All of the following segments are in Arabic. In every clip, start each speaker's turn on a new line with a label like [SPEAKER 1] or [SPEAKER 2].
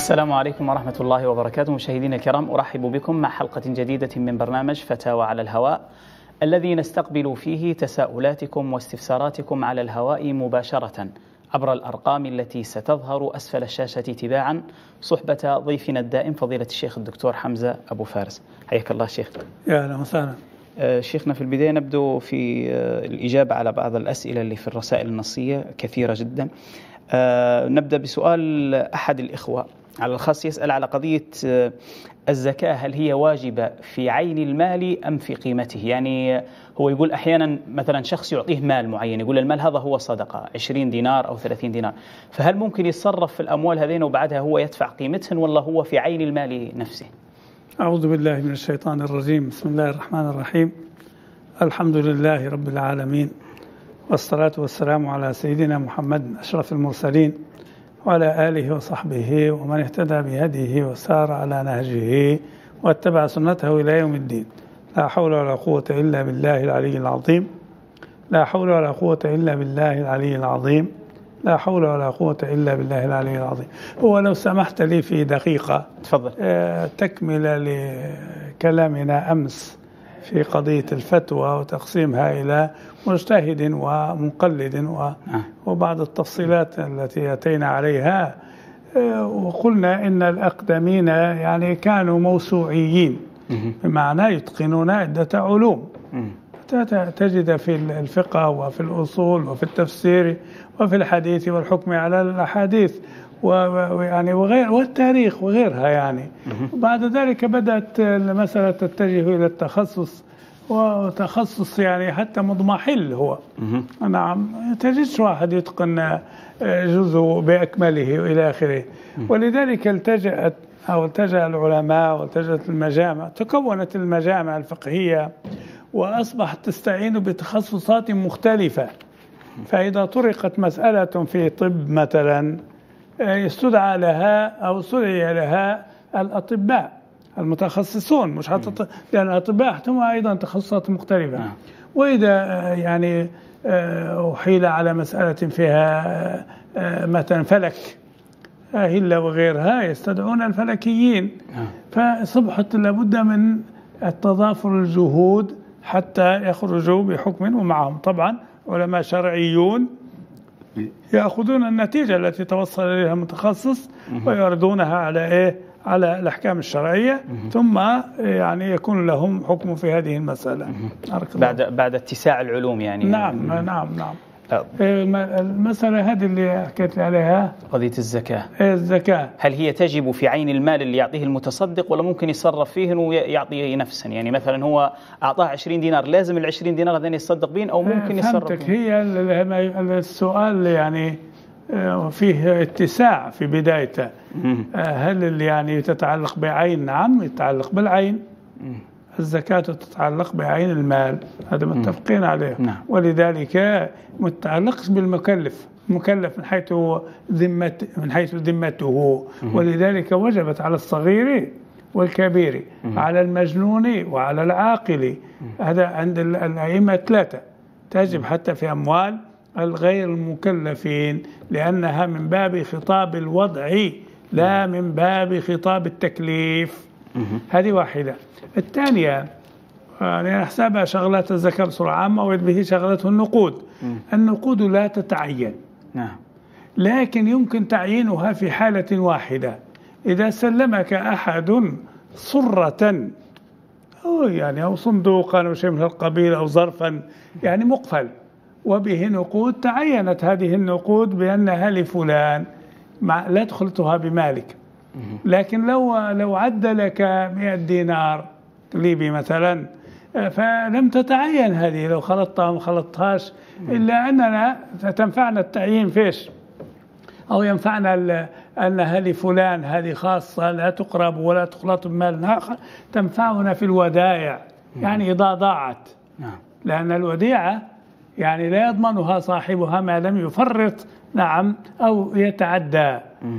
[SPEAKER 1] السلام عليكم ورحمة الله وبركاته. مشاهدينا الكرام، أرحب بكم مع حلقة جديدة من برنامج فتاوى على الهواء، الذي نستقبل فيه تساؤلاتكم واستفساراتكم على الهواء مباشرة عبر الأرقام التي ستظهر أسفل الشاشة تباعا، صحبة ضيفنا الدائم فضيلة الشيخ الدكتور حمزة أبو فارس. حياك الله شيخ.
[SPEAKER 2] يا أهلا وسهلا.
[SPEAKER 1] شيخنا، في البداية نبدأ في الإجابة على بعض الأسئلة اللي في الرسائل النصية كثيرة جدا. نبدأ بسؤال أحد الإخوة على الخاص، يسأل على قضية الزكاة، هل هي واجبة في عين المال أم في قيمته؟ يعني هو يقول أحيانا مثلا شخص يعطيه مال معين، يقول المال هذا هو صدقة 20 دينار أو 30 دينار، فهل ممكن يتصرف في الأموال هذين وبعدها هو يدفع قيمتهن، ولا هو في عين المال نفسه؟
[SPEAKER 2] أعوذ بالله من الشيطان الرجيم. بسم الله الرحمن الرحيم. الحمد لله رب العالمين، والصلاة والسلام على سيدنا محمد أشرف المرسلين، وعلى آله وصحبه ومن اهتدى بهديه وسار على نهجه واتبع سنته إلى يوم الدين. لا حول ولا قوة إلا بالله العلي العظيم. لا حول ولا قوة إلا بالله العلي العظيم. لا حول ولا قوة إلا بالله العلي العظيم. هو لو سمحت لي في دقيقة
[SPEAKER 1] تفضل.
[SPEAKER 2] تكملة لكلامنا أمس في قضية الفتوى وتقسيمها إلى مجتهد ومقلد وبعض التفصيلات التي أتينا عليها، وقلنا إن الأقدمين يعني كانوا موسوعيين، بمعنى يتقنون عدة علوم. تجد في الفقه وفي الأصول وفي التفسير وفي الحديث والحكم على الأحاديث ويعني وغير والتاريخ وغيرها يعني. وبعد ذلك بدأت المسألة تتجه إلى التخصص، وتخصص يعني حتى مضمحل هو. نعم، تجدش واحد يتقن جزء بأكمله وإلى آخره. ولذلك التجأ العلماء والتجأت المجامع، تكونت المجامع الفقهية وأصبحت تستعين بتخصصات مختلفة. فإذا طرقت مسألة في طب مثلا، يستدعى لها أو استدعي لها الأطباء المتخصصون، مش حتى لأن الأطباء هم أيضا تخصصات مختلفة. وإذا يعني أحيل على مسألة فيها مثلا فلك هلة وغيرها، يستدعون الفلكيين. فصبحت لابد من التضافر الجهود حتى يخرجوا بحكم، ومعهم طبعا علماء شرعيون يأخذون النتيجة التي توصل إليها المتخصص ويردونها على على الأحكام الشرعية، ثم يعني يكون لهم حكم في هذه المسألة
[SPEAKER 1] بعد اتساع العلوم يعني.
[SPEAKER 2] نعم. المسألة هذه اللي حكيت عليها،
[SPEAKER 1] قضية الزكاة.
[SPEAKER 2] الزكاة
[SPEAKER 1] هل هي تجب في عين المال اللي يعطيه المتصدق، ولا ممكن يتصرف فيه ويعطيه نفسا؟ يعني مثلا هو أعطاه 20 دينار، لازم ال20 دينار هذين يتصدق بين، أو ممكن يتصرف؟
[SPEAKER 2] فهمتك. هي السؤال يعني فيه اتساع في بدايته. هل اللي يعني تتعلق بعين؟ نعم، يتعلق بالعين. الزكاة تتعلق بعين المال، هذا متفقين عليه. ولذلك متعلقش بالمكلف، المكلف من حيث ذمته. ولذلك وجبت على الصغير والكبير، على المجنون وعلى العاقل. هذا عند الأئمة 3 تجب حتى في أموال الغير المكلفين، لأنها من باب خطاب الوضع لا من باب خطاب التكليف. هذه واحدة. الثانية يعني حسابها شغلات الزكاة بصورة عامة، وبه شغلته النقود. النقود لا تتعين، لكن يمكن تعيينها في حالة واحدة: إذا سلمك أحد صرة أو صندوقا أو شيء من القبيل أو ظرفا يعني مقفل وبه نقود، تعينت هذه النقود بأنها لفلان، لا تخلطها بمالك. لكن لو عد لك 100 دينار ليبي مثلا، فلم تتعين هذه، لو خلطتها ما خلطتهاش، إلا أننا تنفعنا التعيين فيش، أو ينفعنا أنها لفلان، هذه خاصة لا تقرب ولا تخلط بمال آخر، تنفعنا في الودائع يعني إذا ضاعت. لأن الوديعة يعني لا يضمنها صاحبها ما لم يفرط أو يتعدى.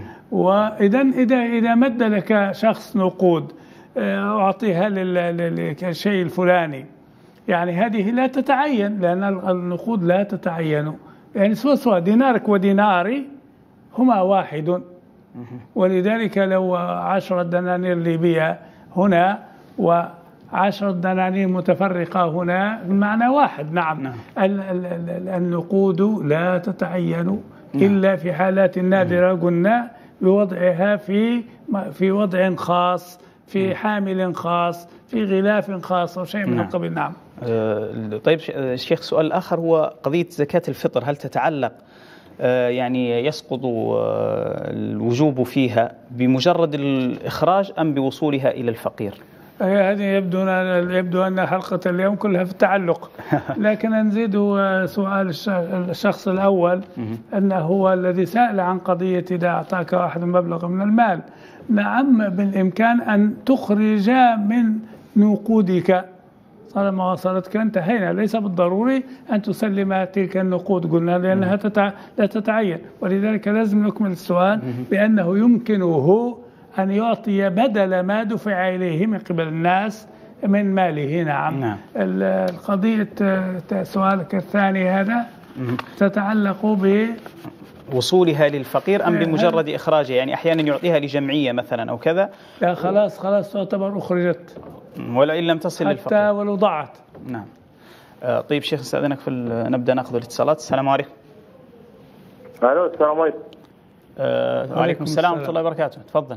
[SPEAKER 2] وإذا مد لك شخص نقود، أعطيها للشيء الفلاني، يعني هذه لا تتعين، لأن النقود لا تتعين. يعني سواء دينارك وديناري هما واحد، ولذلك لو 10 دنانير ليبية هنا و10 دنانير متفرقة هنا المعنى واحد. نعم. النقود لا تتعين إلا في حالات نادرة قلنا بوضعها في وضع خاص، في حامل خاص، في غلاف خاص أو شيء من القبيل. نعم.
[SPEAKER 1] طيب الشيخ، سؤال آخر هو قضية زكاة الفطر، هل تتعلق يعني يسقط الوجوب فيها بمجرد الإخراج أم بوصولها إلى الفقير؟
[SPEAKER 2] هذه يبدو أن حلقة اليوم كلها في التعلق، لكن نزيد سؤال الشخص الأول أنه هو الذي سأل عن قضية إذا أعطاك واحد مبلغ من المال. نعم، بالإمكان أن تخرج من نقودك طالما وصلتك انتهينا، ليس بالضروري أن تسلم تلك النقود قلنا لأنها لا تتعين، ولذلك لازم نكمل السؤال بأنه يمكنه أن يعطي بدل ما دفع إليه من قبل الناس من ماله. نعم. القضية سؤالك الثاني هذا تتعلق
[SPEAKER 1] وصولها للفقير أم بمجرد إخراجها، يعني أحيانا يعطيها لجمعية مثلا أو كذا.
[SPEAKER 2] لا خلاص تعتبر أخرجت
[SPEAKER 1] ولا إن لم تصل للفقير
[SPEAKER 2] حتى ولو ضاعت.
[SPEAKER 1] نعم. طيب شيخ، استأذنك نبدأ نأخذ الاتصالات. السلام عليكم.
[SPEAKER 3] ألو، السلام عليكم.
[SPEAKER 1] وعليكم السلام ورحمة الله وبركاته. تفضل.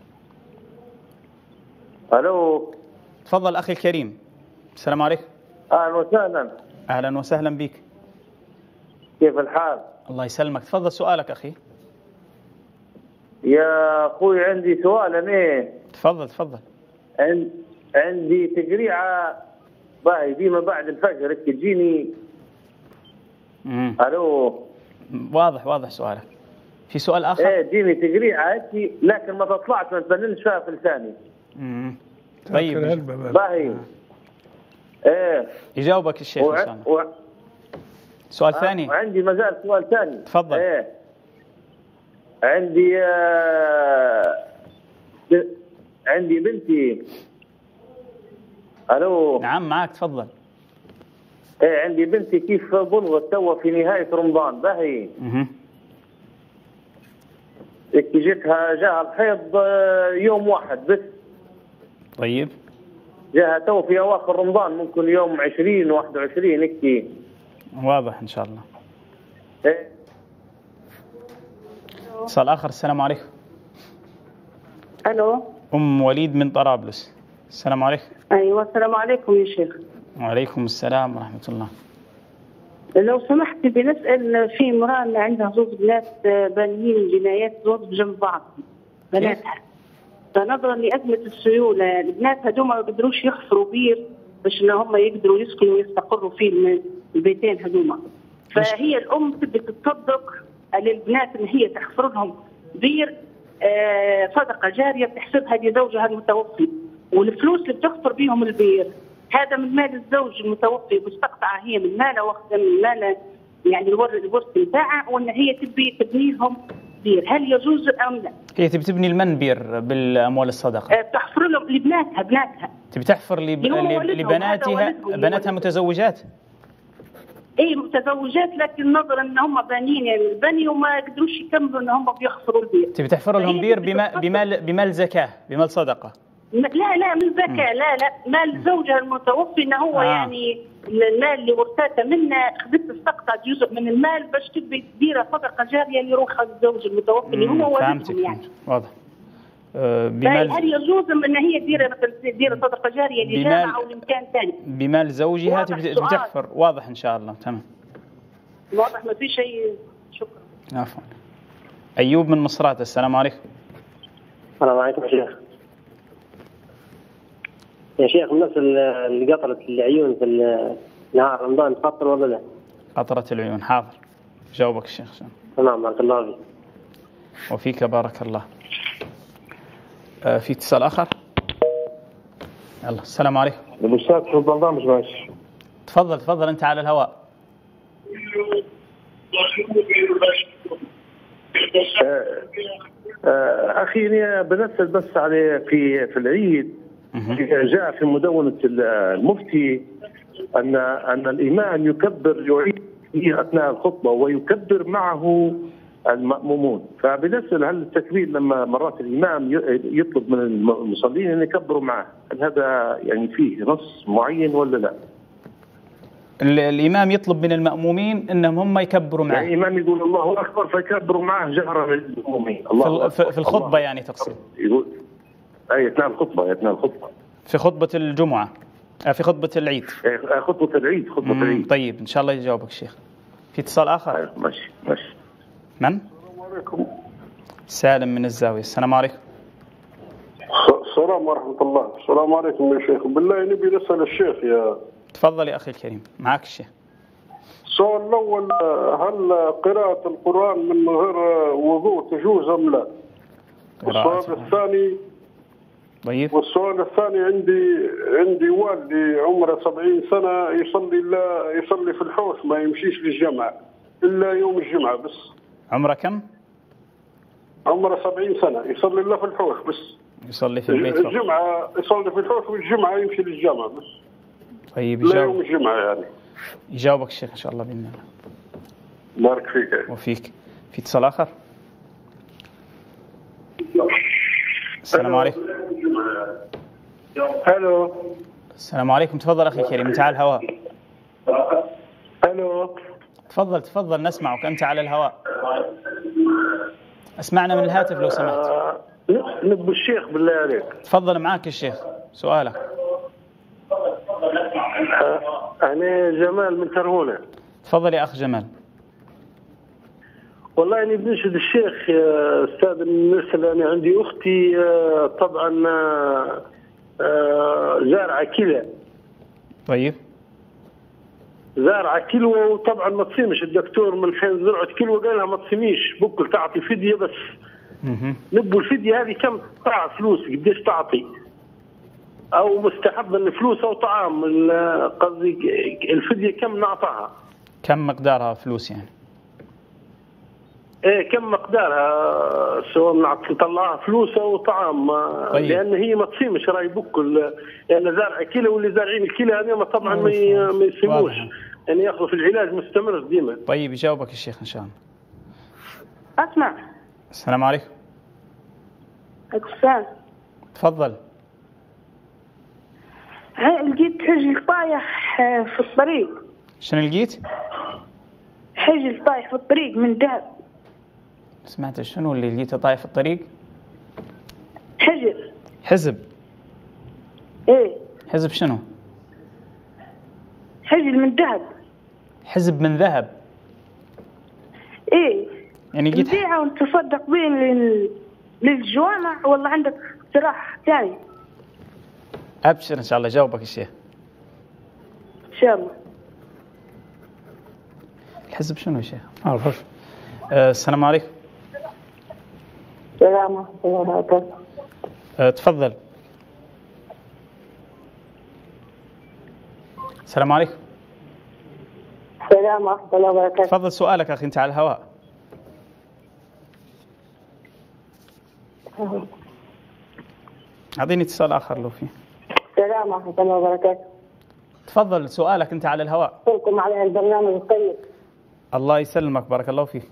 [SPEAKER 3] ألو.
[SPEAKER 1] تفضل أخي الكريم. السلام عليكم.
[SPEAKER 3] أهلا وسهلا.
[SPEAKER 1] أهلا وسهلا بك.
[SPEAKER 3] كيف الحال؟
[SPEAKER 1] الله يسلمك. تفضل سؤالك أخي.
[SPEAKER 3] يا أخوي عندي سؤال. أنا
[SPEAKER 1] تفضل.
[SPEAKER 3] عندي تقريعة باهي ديما بعد الفجر تجيني. ألو.
[SPEAKER 1] واضح سؤالك. في سؤال آخر؟
[SPEAKER 3] إيه، تجيني تقريعة لكن ما تطلعش، ما تبنلش فيها في لساني.
[SPEAKER 1] طيب
[SPEAKER 3] باهي. إيه،
[SPEAKER 1] يجاوبك الشيخ إن شاء الله. سؤال ثاني.
[SPEAKER 3] عندي مازال سؤال ثاني.
[SPEAKER 1] تفضل.
[SPEAKER 3] إيه، عندي بنتي. ألو.
[SPEAKER 1] نعم معك، تفضل.
[SPEAKER 3] إيه، عندي بنتي كيف بلغت توا في نهاية رمضان باهي. جاها الحيض يوم واحد بس.
[SPEAKER 1] طيب.
[SPEAKER 3] جاها تو في أواخر رمضان، ممكن يوم 20 21 هيك.
[SPEAKER 1] واضح إن شاء الله.
[SPEAKER 3] إيه.
[SPEAKER 1] اتصال آخر. السلام عليكم.
[SPEAKER 4] ألو.
[SPEAKER 1] أم وليد من طرابلس. السلام عليكم.
[SPEAKER 4] أيوة، السلام عليكم يا شيخ.
[SPEAKER 1] وعليكم السلام ورحمة الله.
[SPEAKER 4] لو سمحت بنسأل، في امرأة عندها زوج بنات بانيين جنايات زوج بجنب بعض بناتها، فنظرا لأزمة السيولة البنات هذوما ما بيقدروش يحفروا بير باش ان هم يقدروا يسكنوا ويستقروا في البيتين هذوما، فهي الأم تبي تتصدق للبنات ان هي تحفر لهم بير صدقة جارية بتحسبها لزوجها المتوفي، والفلوس اللي بتحفر بيهم البير هذا من مال الزوج المتوفي، مستقطعة هي من ماله واخذة من ماله يعني الورث بتاعها، وان هي تبي تبنيهم بير، هل يجوز ام لا؟
[SPEAKER 1] هي تبي تبني المن بير بالاموال الصدقه؟
[SPEAKER 4] بتحفر لهم لبناتها
[SPEAKER 1] تبي تحفر بناتها متزوجات؟
[SPEAKER 4] اي متزوجات، لكن نظرا ان هم بانيين يعني البني وما يقدروش يكملوا ان هم بيحفروا البير.
[SPEAKER 1] تبي تحفر لهم بير بمال زكاه، بمال صدقه؟
[SPEAKER 4] لا من زكاه، لا مال زوجها المتوفي، انه هو يعني المال اللي ورثته منه خذت استقطع جزء من المال باش تبي تدير صدقه جاريه لروح الزوج المتوفي اللي هو والدهم يعني.
[SPEAKER 1] واضح.
[SPEAKER 4] هل يجوز ان هي تدير صدقه جاريه لجامعه او لمكان ثاني
[SPEAKER 1] بمال زوجها بتحفر؟ واضح ان شاء الله. تمام،
[SPEAKER 4] واضح، ما في شيء. شكرا.
[SPEAKER 1] عفوا. ايوب من مصراتة. السلام عليكم.
[SPEAKER 3] السلام عليكم يا شيخ. يا شيخ، الناس اللي قطرت العيون في نهار رمضان تفطر ولا لا؟
[SPEAKER 1] قطرة العيون، حاضر جاوبك الشيخ.
[SPEAKER 3] تمام، بارك الله فيك.
[SPEAKER 1] وفيك بارك الله. في اتصال آخر. يلا، السلام عليكم.
[SPEAKER 3] الأستاذ في البرنامج ماشي.
[SPEAKER 1] تفضل أنت على الهواء.
[SPEAKER 3] أخي بنسأل بس عليه في العيد، جاء في مدونة المفتي أن الإمام يعيد أثناء الخطبة ويكبر معه المأمومون. فبنسأل هل التكبير لما مرات الإمام يطلب من المصلين أن يكبروا معه، هل هذا يعني فيه نص معين ولا لا؟
[SPEAKER 1] الإمام يطلب من المأمومين أنهم هم يكبروا معه،
[SPEAKER 3] يعني الإمام يقول الله أكبر فيكبروا معه جهرا للمأمومين. الله
[SPEAKER 1] في الخطبة يعني تقصد؟
[SPEAKER 3] يقول أي أثناء الخطبة، أثناء الخطبة
[SPEAKER 1] في خطبة الجمعة، في خطبة العيد.
[SPEAKER 3] خطبة العيد، خطبة العيد.
[SPEAKER 1] طيب إن شاء الله يجاوبك الشيخ. في اتصال آخر؟
[SPEAKER 3] ماشي ماشي.
[SPEAKER 1] من؟
[SPEAKER 5] السلام عليكم.
[SPEAKER 1] سالم من الزاوية. السلام عليكم.
[SPEAKER 5] السلام ورحمة الله. السلام عليكم يا شيخ. بالله نبي نسأل الشيخ يا.
[SPEAKER 1] تفضل يا أخي الكريم، معك الشيخ.
[SPEAKER 5] السؤال الأول، هل قراءة القرآن من غير وضوء تجوز أم لا؟ والسؤال الثاني،
[SPEAKER 1] طيب.
[SPEAKER 5] والسؤال الثاني، عندي والدي عمره 70 سنة يصلي في الحوش، ما يمشيش للجامع إلا يوم الجمعة بس.
[SPEAKER 1] عمره كم؟
[SPEAKER 5] عمره 70 سنة يصلي الله في الحوش بس.
[SPEAKER 1] يصلي في البيت فقط.
[SPEAKER 5] الجمعة يصلي في الحوش والجمعة يمشي للجامع بس.
[SPEAKER 1] طيب
[SPEAKER 5] لا يوم الجمعة يعني.
[SPEAKER 1] يجاوبك الشيخ إن شاء الله بإذن
[SPEAKER 5] الله. بارك فيك.
[SPEAKER 1] وفيك. في اتصال آخر؟ السلام عليكم.
[SPEAKER 3] الو.
[SPEAKER 1] السلام عليكم. تفضل أخي الكريم، أنت على الهواء.
[SPEAKER 3] الو.
[SPEAKER 1] تفضل نسمعك، أنت على الهواء. اسمعنا من الهاتف لو سمحت.
[SPEAKER 3] نبو الشيخ بالله عليك.
[SPEAKER 1] تفضل معاك الشيخ، سؤالك.
[SPEAKER 3] أنا جمال من ترهونة.
[SPEAKER 1] تفضل يا أخ جمال.
[SPEAKER 3] والله أنا بنشهد الشيخ يا أستاذ المرسل. أنا عندي أختي طبعا زارعة كلى.
[SPEAKER 1] طيب.
[SPEAKER 3] زارعة كلوة وطبعا ما تصيمش. الدكتور من حين زرعت كلوة قال لها ما تصيميش، بكل تعطي فدية بس. نبوا الفدية هذه كم تعطي فلوس، قديش تعطي؟ أو مستحب أن فلوس أو طعام، قصدي الفدية كم نعطاها؟
[SPEAKER 1] كم مقدارها فلوس يعني؟
[SPEAKER 3] ايه كم مقدارها، سواء نطلعها فلوس او طعام.
[SPEAKER 1] طيب.
[SPEAKER 3] لان هي ما تصيمش راي بكل، لان زارع كلى واللي زارعين الكلى هذه طبعا ما يسيبوش، يعني ياخذوا في العلاج مستمر ديما.
[SPEAKER 1] طيب يجاوبك الشيخ ان شاء الله.
[SPEAKER 4] اسمع.
[SPEAKER 1] السلام عليكم.
[SPEAKER 4] السلام.
[SPEAKER 1] تفضل.
[SPEAKER 4] لقيت حجل طايح في الطريق.
[SPEAKER 1] شنو لقيت؟
[SPEAKER 4] حجل طايح في الطريق من ذهب.
[SPEAKER 1] سمعت شنو اللي لقيته طايح في الطريق؟
[SPEAKER 4] حجر.
[SPEAKER 1] حزب.
[SPEAKER 4] ايه.
[SPEAKER 1] حزب شنو؟
[SPEAKER 4] حجر من ذهب.
[SPEAKER 1] حزب من ذهب.
[SPEAKER 4] ايه.
[SPEAKER 1] يعني لقيت
[SPEAKER 4] نبيعه ونتصدق به للجوامع، والله عندك اقتراح ثاني؟
[SPEAKER 1] ابشر ان شاء الله جاوبك الشيخ.
[SPEAKER 4] ان شاء الله.
[SPEAKER 1] الحزب شنو يا شيخ؟ عارف. السلام عليكم.
[SPEAKER 4] السلام ورحمة الله وبركاته.
[SPEAKER 1] تفضل. السلام عليكم.
[SPEAKER 4] السلام ورحمة الله وبركاته.
[SPEAKER 1] تفضل سؤالك أخي، أنت على الهواء. أعطيني اتصال آخر لو فيه.
[SPEAKER 4] السلام ورحمة الله وبركاته.
[SPEAKER 1] تفضل سؤالك، أنت على الهواء.
[SPEAKER 4] أشكركم على البرنامج الطيب.
[SPEAKER 1] الله يسلمك، بارك الله فيك.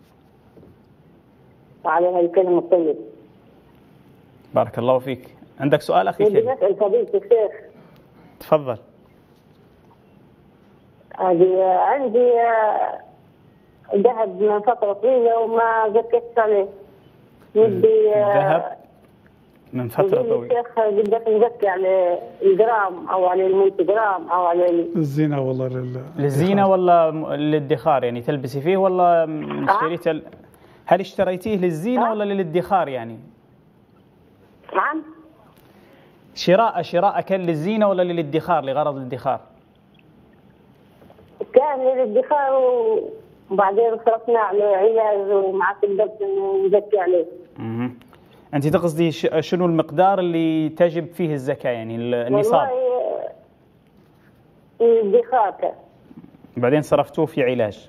[SPEAKER 4] وعلى هالكلمة الطيب.
[SPEAKER 1] بارك الله فيك. عندك سؤال أخي
[SPEAKER 4] بدي
[SPEAKER 1] كريم؟
[SPEAKER 4] أسأل فضيلة الشيخ.
[SPEAKER 1] تفضل.
[SPEAKER 4] عندي ذهب من فترة طويلة وما زكيت عليه. بدي
[SPEAKER 1] ذهب من فترة طويلة.
[SPEAKER 4] الشيخ بدك نزكي على الجرام أو على الملتي جرام أو على
[SPEAKER 2] الزينة والله
[SPEAKER 1] للزينة ولا للادخار، يعني تلبسي فيه ولا اشتريته؟ هل اشتريتيه للزينة ولا للادخار يعني؟
[SPEAKER 4] نعم.
[SPEAKER 1] شراء كان للزينة ولا للادخار، لغرض الادخار؟
[SPEAKER 4] كان للادخار وبعدين صرفنا على علاج وما قدرت نزكي عليه.
[SPEAKER 1] أنت تقصدي شنو المقدار اللي تجب فيه الزكاة، يعني النصاب؟
[SPEAKER 4] والله الادخار كان.
[SPEAKER 1] بعدين صرفتوه في علاج.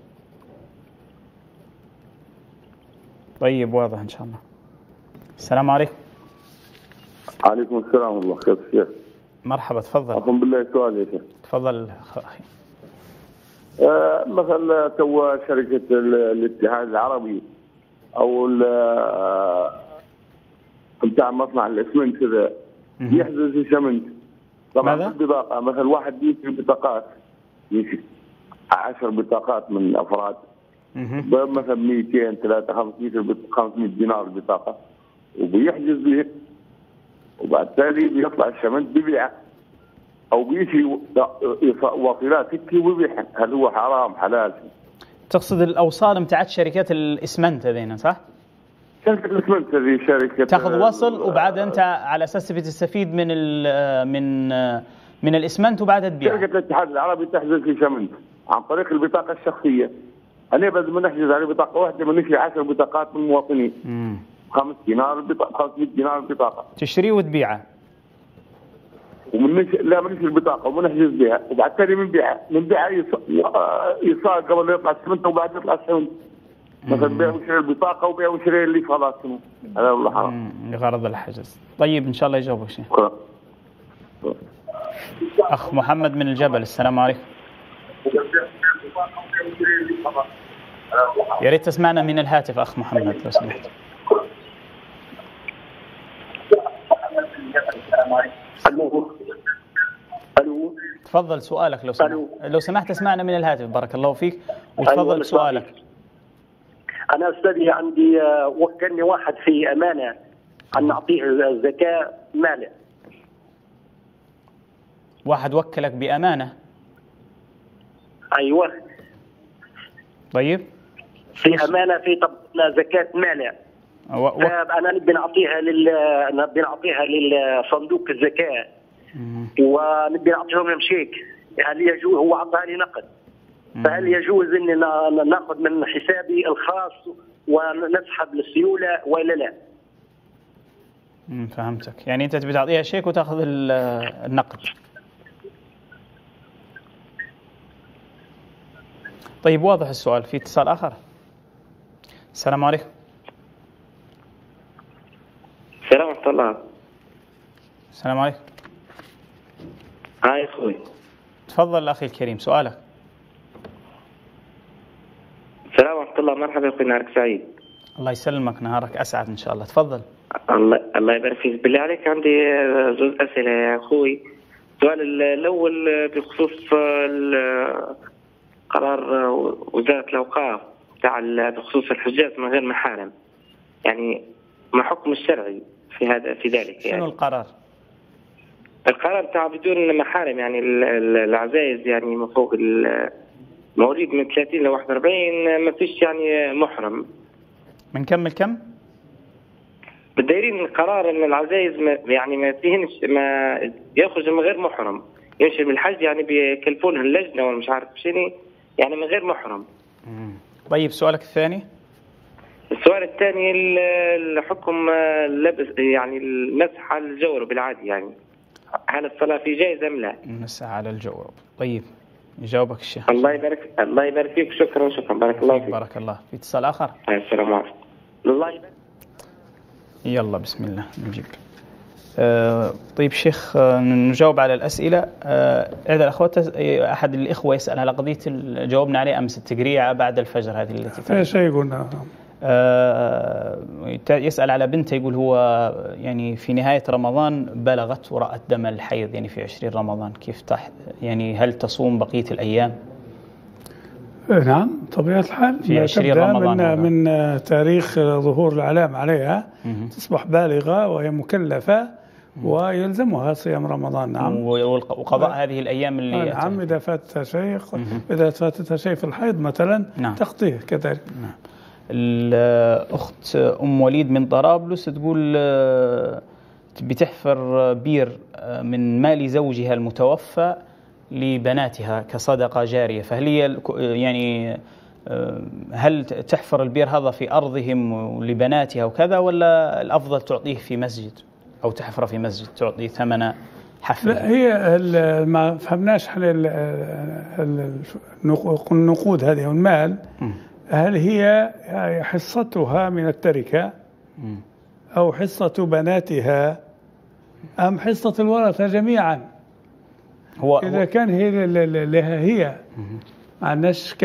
[SPEAKER 1] طيب واضح إن شاء الله. السلام عليكم.
[SPEAKER 6] عليكم السلام ورحمة الله. كيف الشيخ؟
[SPEAKER 1] مرحبا تفضل.
[SPEAKER 6] أقوم بالله سؤال يا شيخ.
[SPEAKER 1] تفضل أخي.
[SPEAKER 6] مثلا تو شركة الاتحاد العربي او بتاع مصنع الاسمنت كذا يحجز الشمنت. طبعا
[SPEAKER 1] ماذا؟
[SPEAKER 6] البطاقه مثلا واحد يشتري بطاقات، يشتري 10 بطاقات من الافراد مثلا 200 3 500 دينار البطاقه، وبيحجز به، وبعد ذلك بيطلع الشمنت ببيعه او بيشي وصلات هيك وبيبيعها. هل هو حرام حلال؟
[SPEAKER 1] تقصد الاوصال بتاعت شركات الاسمنت هذين صح؟
[SPEAKER 6] شركه الاسمنت هذه شركه
[SPEAKER 1] تاخذ وصل وبعد انت على اساس بتستفيد من الاسمنت وبعدها تبيع.
[SPEAKER 6] شركه الاتحاد العربي تحجز في شمنت عن طريق البطاقه الشخصيه. انا بدل ما نحجز على بطاقه واحده بنشتري 10 بطاقات من المواطنين. 5 دينار البطاقه، 500 دينار البطاقه.
[SPEAKER 1] تشتريه وتبيعه.
[SPEAKER 6] لا بنشتري البطاقه وبنحجز بها، وبعد ثاني بنبيعها يصار قبل لا يطلع الشمنت وبعد يطلع الشمنت. مثلا بيع وشراء البطاقه وبيع وشراء اللي خلاص هذا والله حرام
[SPEAKER 1] لغرض الحجز. طيب ان شاء الله يجاوبك شيء. اخ محمد من الجبل، السلام عليكم. يا ريت تسمعنا من الهاتف اخ محمد لو سمحت.
[SPEAKER 3] الو
[SPEAKER 1] تفضل سؤالك لو سمحت اسمعنا من الهاتف، بارك الله فيك، وتفضل سؤالك.
[SPEAKER 3] أنا أستاذي عندي وكلني واحد في أمانة أن نعطيه الزكاة ماله.
[SPEAKER 1] واحد وكلك بأمانة؟
[SPEAKER 3] أيوة.
[SPEAKER 1] طيب.
[SPEAKER 3] في أمانة في طبقنا زكاة ماله. أنا نبي نعطيها للصندوق الزكاة ونبي نعطيهم لهم شيك. هل يجوز؟ هو أعطاها لي نقد. فهل يجوز أن نأخذ من حسابي الخاص ونسحب للسيولة ولا لا؟
[SPEAKER 1] فهمتك، يعني أنت تبي تعطيها شيك وتأخذ النقد. طيب واضح السؤال. في اتصال آخر. السلام عليكم.
[SPEAKER 7] السلام ورحمة الله.
[SPEAKER 1] السلام عليكم.
[SPEAKER 7] هاي أخوي.
[SPEAKER 1] تفضل أخي الكريم سؤالك.
[SPEAKER 7] السلام ورحمة الله. مرحبا أخوي، نهارك سعيد.
[SPEAKER 1] الله يسلمك، نهارك أسعد إن شاء الله. تفضل.
[SPEAKER 7] الله يبارك فيك. بالله عليك عندي جزء أسئلة يا أخوي. السؤال الأول بخصوص قرار وزارة الأوقاف بخصوص الحجاج من غير محارم، يعني ما حكم الشرعي في ذلك؟
[SPEAKER 1] شنو
[SPEAKER 7] يعني
[SPEAKER 1] القرار؟
[SPEAKER 7] القرار بتاع بدون محارم، يعني العزائز يعني من فوق مواليد من 30 ل 41 ما فيش يعني محرم.
[SPEAKER 1] من كم لكم؟
[SPEAKER 7] بدايرين قرار ان العزائز يعني ما فيهنش ما يخرج من غير محرم، يمشي من الحج يعني بيكلفونه اللجنه ولا مش عارف شنو، يعني من غير محرم.
[SPEAKER 1] طيب سؤالك الثاني؟
[SPEAKER 7] السؤال الثاني الحكم لبس يعني المسح على الجورب العادي، يعني هل الصلاه في جائزه ام لا؟
[SPEAKER 1] المسح على الجورب. طيب يجاوبك الشيخ.
[SPEAKER 7] الله يبارك فيك. شكرا بارك الله فيك.
[SPEAKER 1] بارك الله. في اتصال آخر.
[SPEAKER 7] السلام عليكم. الله يبارك.
[SPEAKER 1] يلا بسم الله نجيب. طيب شيخ نجاوب على الأسئلة. إحدى الأخوات أحد الإخوة يسأل على قضية جاوبنا عليه أمس، التقريعة بعد الفجر هذه التي
[SPEAKER 2] ايش يقولنا؟
[SPEAKER 1] يسأل على بنته، يقول هو يعني في نهاية رمضان بلغت ورأت دم الحيض يعني في 20 رمضان، كيف يعني هل تصوم بقية الأيام؟
[SPEAKER 2] نعم طبيعة الحال
[SPEAKER 1] في 20 رمضان
[SPEAKER 2] من تاريخ ظهور العلامة عليها تصبح بالغة وهي مكلفة ويلزمها صيام رمضان. نعم.
[SPEAKER 1] وقضاء هذه الأيام اللي
[SPEAKER 2] نعم إذا فاتها شيء، إذا فاتها شيء في الحيض مثلا
[SPEAKER 1] نعم.
[SPEAKER 2] تقضيه كذلك.
[SPEAKER 1] نعم. الأخت أم وليد من طرابلس تقول بتحفر بير من مال زوجها المتوفى لبناتها كصدقة جارية، فهل هي يعني هل تحفر البير هذا في أرضهم لبناتها وكذا، ولا الأفضل تعطيه في مسجد أو تحفره في مسجد تعطيه ثمن حفر؟
[SPEAKER 2] لا هي ما فهمناش النقود هذه والمال هل هي حصتها من التركة أو حصة بناتها أم حصة الورثة جميعا؟ إذا كان هي لها هي ما عندناش إشكال،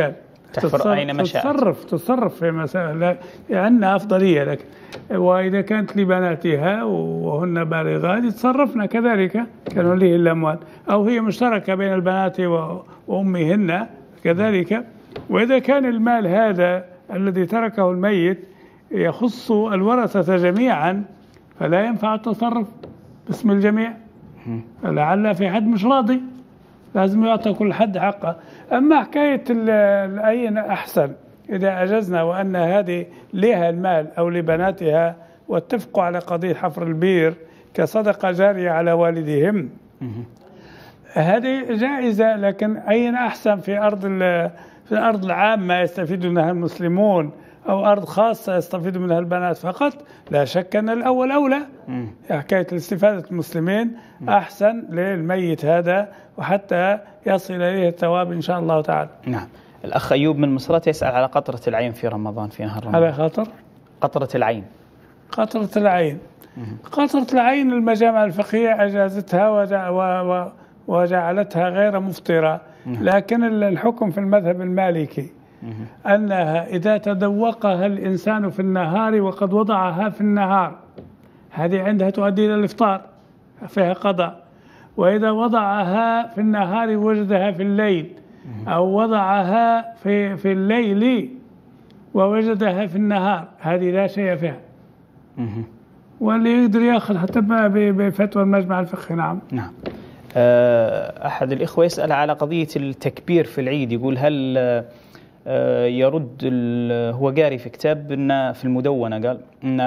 [SPEAKER 1] أينما شاءت.
[SPEAKER 2] تصرف في مسائل عندنا أفضلية لك، وإذا كانت لبناتها وهن بالغات يتصرفن كذلك كنوليه الأموال، أو هي مشتركة بين البنات وأمهن كذلك. وإذا كان المال هذا الذي تركه الميت يخص الورثة جميعا فلا ينفع التصرف باسم الجميع، لعل في حد مش راضي، لازم يعطى كل حد حقه. أما حكاية أين أحسن إذا أجزنا وأن هذه لها المال أو لبناتها واتفقوا على قضية حفر البير كصدقة جارية على والدهم، هذه جائزة. لكن أين أحسن في الأرض العامة يستفيد منها المسلمون أو أرض خاصة يستفيد منها البنات فقط؟ لا شك أن الأول أولى. حكاية الاستفادة المسلمين أحسن للميت هذا، وحتى يصل إليه الثواب إن شاء الله تعالى.
[SPEAKER 1] نعم. الأخ أيوب من مصرات يسأل على قطرة العين في رمضان، في نهار رمضان.
[SPEAKER 2] على
[SPEAKER 1] قطرة العين.
[SPEAKER 2] قطرة العين. قطرة العين المجامع الفقهية أجازتها وجعلتها غير مفطرة، لكن الحكم في المذهب المالكي أنها إذا تذوقها الإنسان في النهار وقد وضعها في النهار هذه عندها تؤدي إلى الإفطار، فيها قضاء. وإذا وضعها في النهار وجدها في الليل، أو وضعها في الليل ووجدها في النهار، هذه لا شيء فيها. واللي يقدر يأخذ حتى بفتوى المجمع الفقهي. نعم.
[SPEAKER 1] نعم. أحد الإخوة يسأل على قضية التكبير في العيد، يقول هل يرد، هو قاري في كتاب إن في المدونة قال إن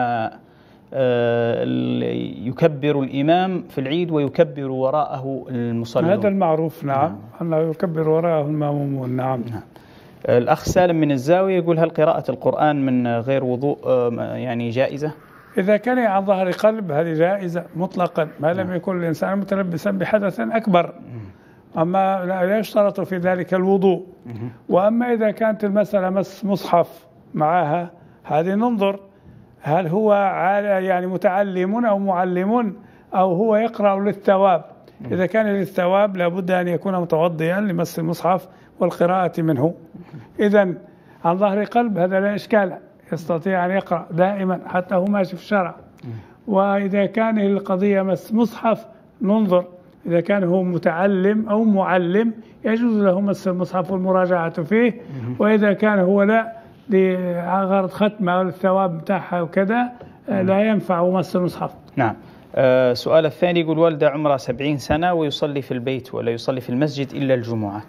[SPEAKER 1] يكبر الإمام في العيد ويكبر وراءه المصلون،
[SPEAKER 2] هذا المعروف. نعم. أنه يكبر وراءه المأمومون. نعم.
[SPEAKER 1] الأخ سالم من الزاوية يقول هل قراءة القرآن من غير وضوء يعني جائزة؟
[SPEAKER 2] إذا كان عن ظهر قلب هذه جائزة مطلقا، ما لم يكن الإنسان متلبسا بحدث أكبر، أما لا يشترط في ذلك الوضوء. وأما إذا كانت المسألة مس مصحف معها، هذه ننظر هل هو يعني متعلم أو معلم أو هو يقرأ للثواب. إذا كان للثواب لابد أن يكون متوضئا لمس المصحف والقراءة منه. إذن عن ظهر قلب هذا لا إشكال، يستطيع أن يقرأ دائما حتى هو ماشي في الشارع. وإذا كان القضية مس مصحف ننظر، إذا كان هو متعلم أو معلم يجوز له مس المصحف والمراجعة فيه. وإذا كان هو لا لغرض ختمة أو الثواب بتاعها وكذا لا ينفع مس المصحف.
[SPEAKER 1] نعم. سؤال الثاني يقول والدة عمرها 70 سنة ويصلي في البيت ولا يصلي في المسجد إلا الجمعة،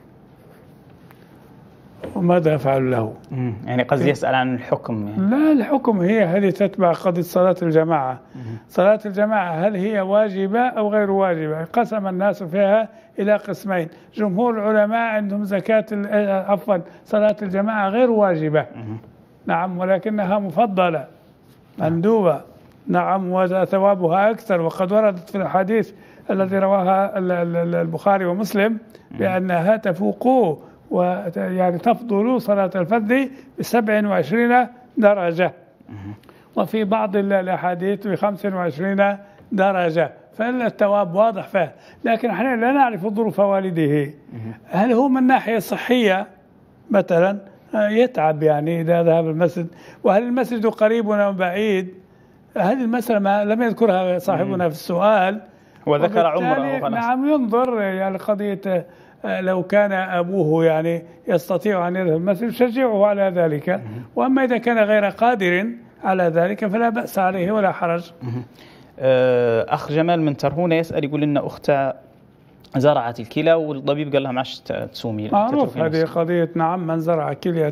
[SPEAKER 2] وماذا أفعل له؟
[SPEAKER 1] يعني قصد يسأل عن الحكم يعني.
[SPEAKER 2] لا، الحكم هي هذه تتبع قضية صلاة الجماعة. صلاة الجماعة هل هي واجبة أو غير واجبة؟ قسم الناس فيها إلى قسمين. جمهور العلماء عندهم صلاة الجماعة غير واجبة. نعم، ولكنها مفضلة مندوبة. نعم، وثوابها أكثر. وقد وردت في الحديث الذي رواها البخاري ومسلم بأنها تفوق ويعني تفضل صلاة الفرد ب27 درجة، وفي بعض الأحاديث ب25 درجة، فالثواب واضح فيه. لكن احنا لا نعرف ظروف والده، هل هو من ناحية صحية مثلا يتعب يعني إذا ذهب المسجد، وهل المسجد قريب أو بعيد؟ هذه المسألة ما لم يذكرها صاحبنا في السؤال،
[SPEAKER 1] وذكر عمره.
[SPEAKER 2] نعم، ينظر يعني قضية لو كان أبوه يعني يستطيع أن يذهب المسجد يشجعه على ذلك، وأما إذا كان غير قادر على ذلك فلا بأس عليه ولا حرج.
[SPEAKER 1] أخ جمال من ترهونة يسأل يقول إن أختها زرعت الكلى والطبيب قال لها ما عادش تصومي.
[SPEAKER 2] معروف هذه قضية. نعم، من زرع كلية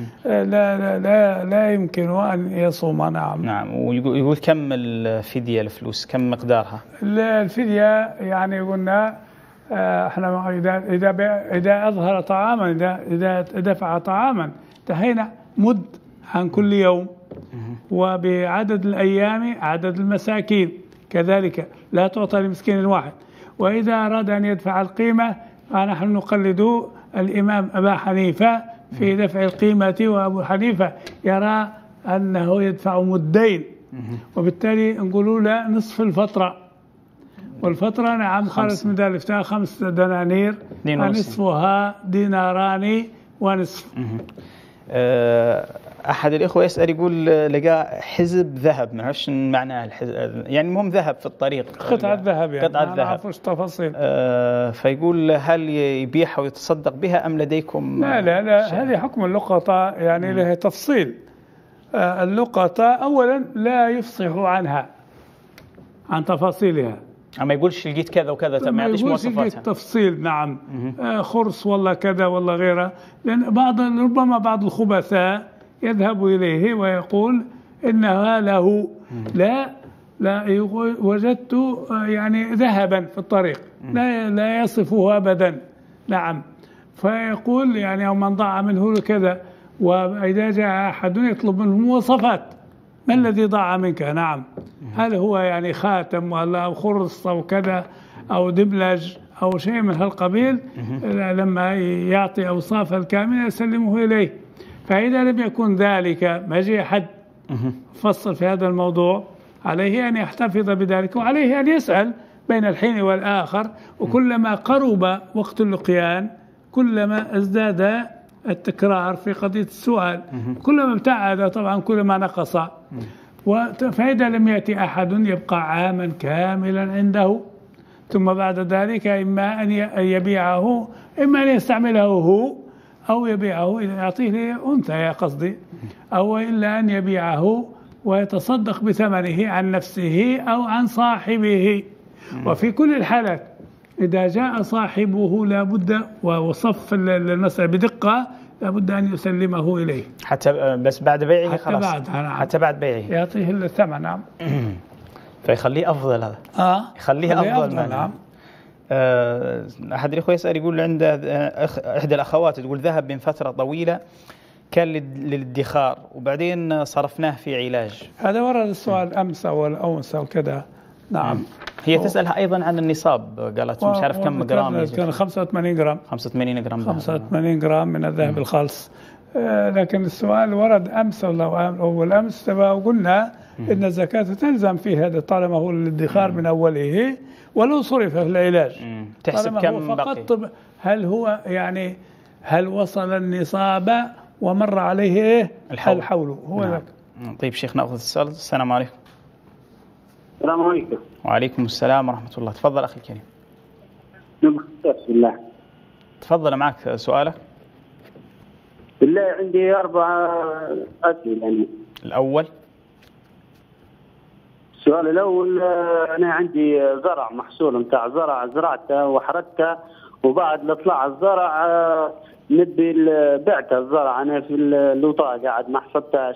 [SPEAKER 2] لا يمكن أن يصوم. نعم.
[SPEAKER 1] نعم. ويقول كم الفدية الفلوس، كم مقدارها؟
[SPEAKER 2] الفدية يعني قلنا احنا إذا أظهر طعاما، إذا دفع طعاما انتهينا مد عن كل يوم، وبعدد الأيام عدد المساكين كذلك، لا تعطى لمسكين واحد. وإذا أراد أن يدفع القيمة فنحن نقلد الإمام أبا حنيفة في دفع القيمة، وأبو حنيفة يرى أنه يدفع مدين، وبالتالي نقول له نصف الفترة. والفترة نعم خرج من ذلك 5 دنانير، نصفها ديناران ونصف.
[SPEAKER 1] أحد الإخوة يسأل يقول لقى حزب ذهب، ما عرفش معناه يعني المهم ذهب في الطريق،
[SPEAKER 2] قطعة ذهب يعني،
[SPEAKER 1] قطعة
[SPEAKER 2] ما
[SPEAKER 1] ذهب.
[SPEAKER 2] نعرفش تفاصيل.
[SPEAKER 1] فيقول هل يبيعها ويتصدق بها أم لديكم؟
[SPEAKER 2] لا هذه حكم اللقطة يعني له تفصيل. اللقطة أولا لا يفصح عنها، عن تفاصيلها،
[SPEAKER 1] ما يقولش لقيت كذا وكذا، ما يعطيش مواصفاتها
[SPEAKER 2] تفصيل. نعم. خرص والله كذا والله غيره، لأن ربما بعض الخبثاء يذهب إليه ويقول إنها له. لا وجدت يعني ذهبا في الطريق، لا يصفه أبدا. نعم. فيقول يعني أو من ضاع منه كذا، وإذا جاء أحد يطلب منه مواصفات، ما الذي ضاع منك؟ نعم. هل هو يعني خاتم ولا أو خرص أو كذا أو دبلج أو شيء من هالقبيل؟ لما يعطي أوصافه الكاملة يسلمه إليه. فإذا لم يكن ذلك، ما جاء حد فصل في هذا الموضوع، عليه أن يحتفظ بذلك، وعليه أن يسأل بين الحين والآخر، وكلما قرب وقت اللقيان كلما ازداد التكرار في قضية السؤال، كلما ابتعد طبعا كلما نقص. فإذا لم يأتي أحد يبقى عاما كاملا عنده، ثم بعد ذلك إما أن يبيعه، إما أن يستعمله هو، أو يبيعه يعطيه لأنثى يا قصدي، أو إلا أن يبيعه ويتصدق بثمنه عن نفسه أو عن صاحبه. وفي كل الحالات إذا جاء صاحبه لابد، وصف المسألة بدقة، لابد أن يسلمه إليه
[SPEAKER 1] حتى بس بعد بيعه خلاص، حتى بعد بيعه
[SPEAKER 2] يعطيه الثمن. نعم.
[SPEAKER 1] فيخليه أفضل هذا. يخليه أفضل.
[SPEAKER 2] نعم.
[SPEAKER 1] أحد الأخوة يسأل يقول عند إحدى الأخوات تقول ذهب من فترة طويلة كان للادخار وبعدين صرفناه في علاج.
[SPEAKER 2] هذا ورد السؤال أمس أو الأونس أو كذا. نعم.
[SPEAKER 1] هي تسألها أيضا عن النصاب، قالت مش عارف كم جرام.
[SPEAKER 2] كان 85 جرام.
[SPEAKER 1] 85 جرام.
[SPEAKER 2] 85 جرام من الذهب الخالص. لكن السؤال ورد أمس أو الأمس، وقلنا إن الزكاة تلزم في هذا طالما هو الادخار من أوله، ولو صرف في العلاج.
[SPEAKER 1] تحسب كم بقي؟
[SPEAKER 2] هل هو يعني هل وصل النصاب ومر عليه إيه؟ الحول هو ذاك.
[SPEAKER 1] طيب شيخ نأخذ السؤال. السلام عليكم.
[SPEAKER 3] السلام عليكم.
[SPEAKER 1] وعليكم السلام ورحمة الله. تفضل أخي الكريم.
[SPEAKER 3] بسم الله.
[SPEAKER 1] تفضل معك سؤالك.
[SPEAKER 3] بالله عندي 4 أسئلة يعني.
[SPEAKER 1] الأول.
[SPEAKER 3] السؤال الأول، أنا عندي زرع محصول متاع زرع زرعته وحركته، وبعد لطلع الزرع نبي بعته الزرع أنا في اللوطة قاعد ما حصدتهاش.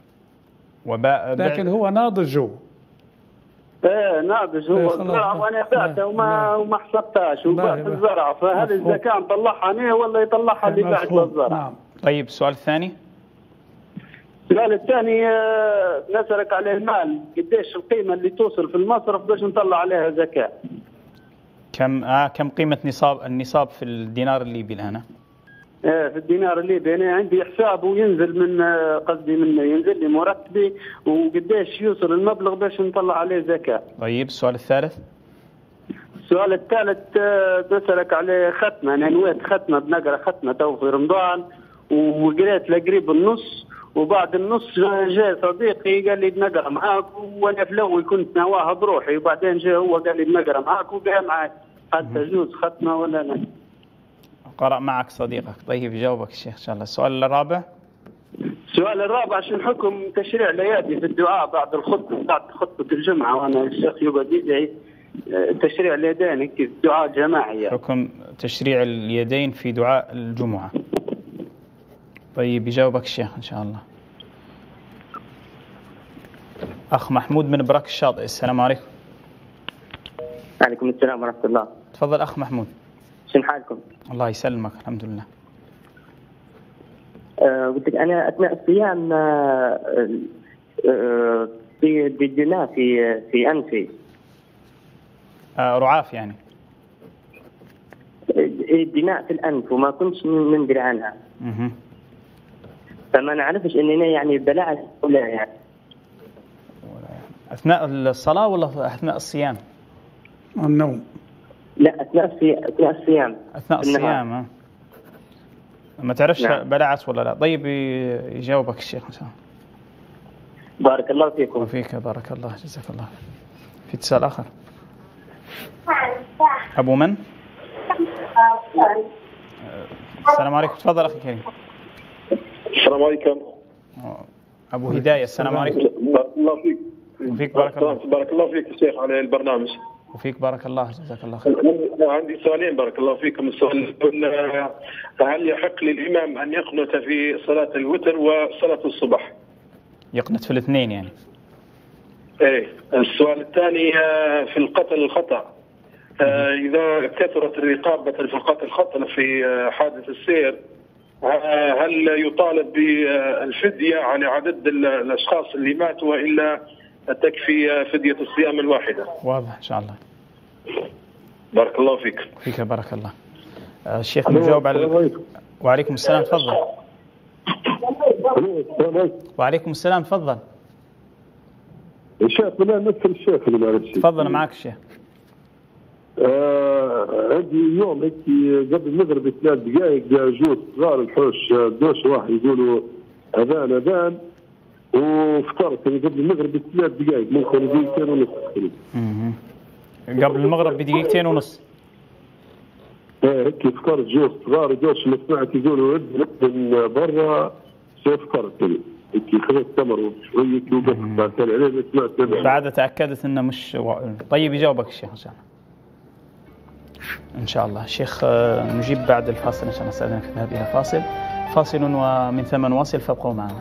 [SPEAKER 2] لكن هو ناضج هو.
[SPEAKER 3] ايه ناضج هو الزرع وانا بعته وما حصدتهاش وبعت الزرع، فهل الزكاة نطلعها انا ولا يطلعها اللي بعت الزرع؟
[SPEAKER 1] نعم. طيب السؤال الثاني.
[SPEAKER 3] السؤال الثاني نسألك على المال، قديش القيمة اللي توصل في المصرف باش نطلع عليها زكاة؟
[SPEAKER 1] كم قيمة النصاب في الدينار الليبي الآن؟
[SPEAKER 3] في الدينار الليبي أنا عندي حساب وينزل من ينزل لي مرتبي، وقديش يوصل المبلغ باش نطلع عليه زكاة.
[SPEAKER 1] طيب السؤال الثالث.
[SPEAKER 3] السؤال الثالث نسألك على ختمة، أنا نويت ختمة بنقرأ ختمة تو في رمضان، وقريت لقريب النص، وبعد النص جاء صديقي قال لي بنقرأ معاك، وأنا في الأول كنت نواها بروحي، وبعدين جاء هو قال لي بنقرأ معاك وقال معاك، هل تجوز ختمة ولا لا؟
[SPEAKER 1] قرأ معك صديقك. طيب يجاوبك الشيخ إن شاء الله. السؤال الرابع.
[SPEAKER 3] السؤال الرابع، عشان حكم تشريع الأيادي في الدعاء بعد الخطبة، بعد خطبة الجمعة، وأنا الشيخ يقعد يدعي تشريع اليدين كيف دعاء جماعي.
[SPEAKER 1] حكم تشريع اليدين في دعاء الجمعة. طيب يجاوبك الشيخ إن شاء الله. أخ محمود من براك الشاطئ. السلام عليكم.
[SPEAKER 8] وعليكم السلام ورحمة الله.
[SPEAKER 1] تفضل أخ محمود.
[SPEAKER 8] شن حالكم؟
[SPEAKER 1] الله يسلمك الحمد لله.
[SPEAKER 8] قلت لك أنا أثناء الصيام في دماء في أنفي.
[SPEAKER 1] رعاف يعني.
[SPEAKER 8] دماء في الأنف وما كنتش ندري عنها. فما نعرفش إننا يعني بلعت ولا يعني.
[SPEAKER 1] أثناء الصلاة ولا أثناء الصيام؟
[SPEAKER 2] النوم.
[SPEAKER 8] لا أثناء الصيام.
[SPEAKER 1] أثناء الصيام. ما تعرفش
[SPEAKER 8] نعم.
[SPEAKER 1] بلعت ولا لا؟ طيب يجاوبك الشيخ إن شاء الله.
[SPEAKER 8] بارك الله فيكم.
[SPEAKER 1] وفيك بارك الله، جزاك الله. في اتصال آخر. أبو من؟ السلام عليكم، تفضل أخي كريم.
[SPEAKER 3] السلام عليكم.
[SPEAKER 1] أبو هداية، السلام عليكم.
[SPEAKER 3] بارك الله فيك.
[SPEAKER 1] وفيك بارك الله.
[SPEAKER 3] بارك الله فيك الشيخ على البرنامج.
[SPEAKER 1] وفيك بارك الله، جزاك الله خير.
[SPEAKER 3] عندي سؤالين بارك الله فيكم. السؤال الأول، هل يحق للإمام أن يقنت في صلاة الوتر وصلاة الصبح؟
[SPEAKER 1] يقنت في الاثنين يعني.
[SPEAKER 3] ايه. السؤال الثاني، في القتل الخطأ، إذا كثرت الرقابة في القتل الخطأ في حادث السير، هل يطالب بالفدية على عدد الأشخاص اللي ماتوا وإلا تكفي فدية الصيام الواحدة؟
[SPEAKER 1] واضح إن شاء الله.
[SPEAKER 3] بارك الله فيك.
[SPEAKER 1] فيك بارك الله. الشيخ مجاوب على. وعليكم السلام، تفضل. وعليكم السلام، تفضل.
[SPEAKER 5] الشيخ بالله نفس الشيخ اللي معلش.
[SPEAKER 1] تفضل معك الشيخ.
[SPEAKER 5] عندي يوم هيك قبل المغرب ب3 دقائق جوز صغار الحوش دوش واحد يقولوا اذان وفطرت قبل المغرب ب3 دقائق، ممكن دقيقتين ونص.
[SPEAKER 1] قبل المغرب بدقيقتين ونص.
[SPEAKER 5] هيك فطرت جوز صغار دوش، ما سمعت يقولوا ابن برا فطرت هيك خذت تمر وشويه وقفت بعدين عليه ما سمعت.
[SPEAKER 1] بعد تاكدت انه مش طيب. يجاوبك الشيخ ان شاء الله. إن شاء الله. شيخ نجيب بعد الفاصل إن شاء الله. نستأذنك في الذهاب إلى فاصل ومن ثم نواصل، فابقوا معنا.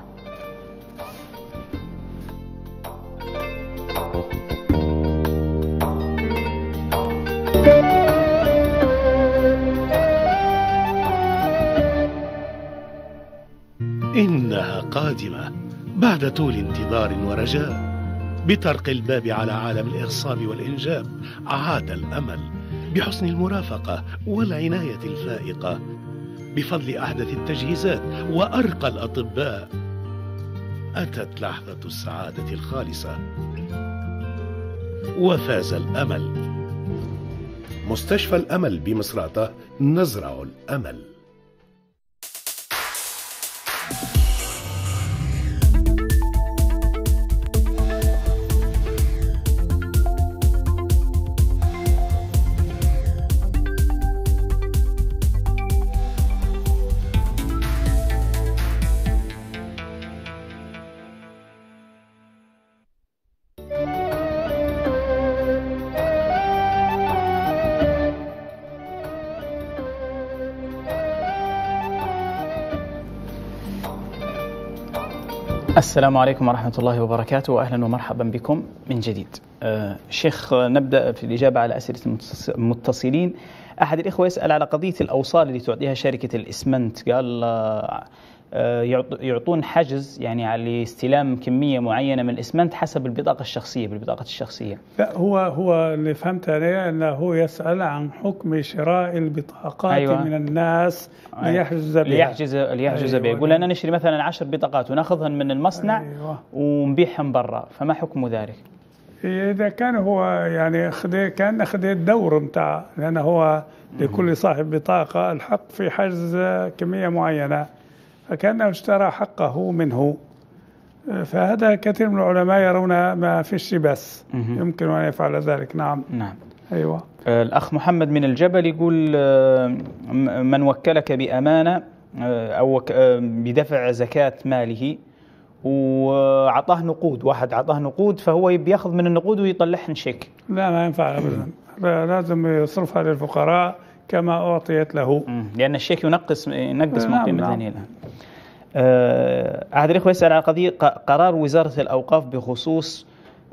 [SPEAKER 9] إنها قادمة بعد طول انتظار ورجاء. بطرق الباب على عالم الإغصاب والإنجاب عاد الأمل، بحسن المرافقة والعناية الفائقة، بفضل أحدث التجهيزات وأرقى الأطباء. أتت لحظة السعادة الخالصة وفاز الأمل. مستشفى الأمل بمصراتة، نزرع الأمل.
[SPEAKER 1] السلام عليكم ورحمة الله وبركاته، وأهلا ومرحبا بكم من جديد. شيخ، نبدأ في الإجابة على أسئلة المتصلين. أحد الإخوة يسأل على قضية الأوصال اللي تعطيها شركة الإسمنت. قال يعطون حجز يعني على استلام كمية معينة من الإسمنت حسب البطاقة الشخصية، بالبطاقة الشخصية.
[SPEAKER 2] لا، هو اللي فهمت أنا أنه يسأل عن حكم شراء البطاقات. أيوة. من الناس ليحجز
[SPEAKER 1] بها. يقول أنا نشتري مثلا 10 بطاقات وناخذهن من المصنع. أيوة. ونبيعهم برا، فما حكم ذلك؟
[SPEAKER 2] إذا كان هو يعني كان خذ الدور متاع، لأنه هو لكل صاحب بطاقة الحق في حجز كمية معينة، فكأنه اشترى حقه منه. فهذا كثير من العلماء يرون ما فيش بس يمكن أن يفعل ذلك. نعم. أيوة.
[SPEAKER 1] الأخ محمد من الجبل يقول من وكلك بأمانة أو بدفع زكاة ماله وعطاه نقود، واحد عطاه نقود فهو بياخذ من النقود ويطلعهن شيك.
[SPEAKER 2] لا، ما ينفع أبدا. لازم يصرفها للفقراء كما أعطيت له،
[SPEAKER 1] لأن الشيك ينقص من قيمة ذهنه. أحد الإخوة يسأل على قضية قرار وزارة الأوقاف بخصوص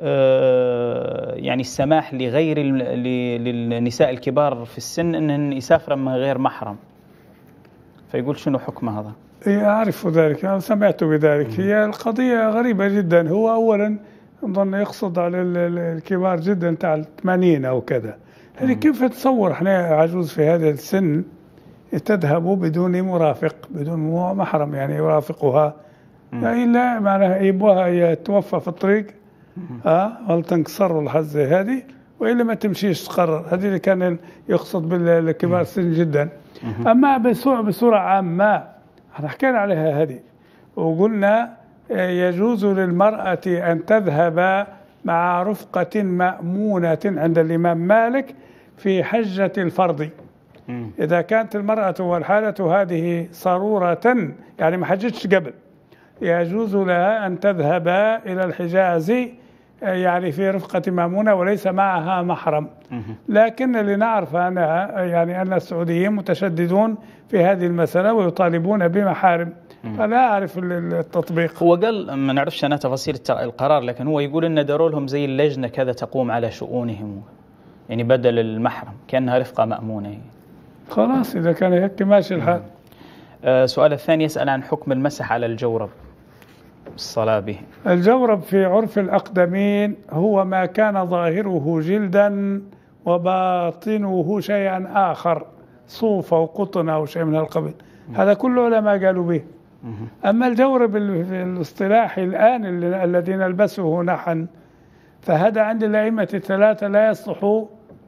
[SPEAKER 1] يعني السماح لغير للنساء الكبار في السن أنهن يسافرن من غير محرم، فيقول شنو حكم هذا؟
[SPEAKER 2] أعرف ذلك، أنا سمعت بذلك. هي القضية غريبة جدا. هو أولا ظن يقصد على الكبار جدا تاع 80 أو كذا. هذه كيف تصور احنا عجوز في هذا السن تذهب بدون مرافق، بدون محرم يعني يرافقها، إلا معناها يبوها يتوفى في الطريق ولا تنكسر الحزة هذه، وإلا ما تمشيش تقرر. هذه اللي كان يقصد بالكبار السن جدا. أما بصورة عامة احنا حكينا عليها هذه، وقلنا يجوز للمرأة أن تذهب مع رفقة مأمونة عند الإمام مالك في حجة الفرض. إذا كانت المرأة والحالة هذه صرورة يعني ما حجتش قبل، يجوز لها أن تذهب إلى الحجاز يعني في رفقة مأمونة وليس معها محرم. لكن اللي نعرف أنا يعني أن السعوديين متشددون في هذه المسألة ويطالبون بمحارم، فلا أعرف التطبيق.
[SPEAKER 1] هو قال ما نعرفش أنا تفاصيل القرار، لكن هو يقول إن داروا لهم زي اللجنة كذا تقوم على شؤونهم، يعني بدل المحرم كأنها رفقة مأمونة.
[SPEAKER 2] خلاص إذا كان هيك ماشي الحال.
[SPEAKER 1] السؤال الثاني يسأل عن حكم المسح على الجورب الصلاة به.
[SPEAKER 2] الجورب في عرف الأقدمين هو ما كان ظاهره جلدا وباطنه شيئا آخر، صوف أو قطن أو شيء من القبيل، هذا كله علماء قالوا به. أما الجورب الاصطلاحي الآن الذي نلبسه نحن، فهذا عند الأئمة الثلاثة لا يصلح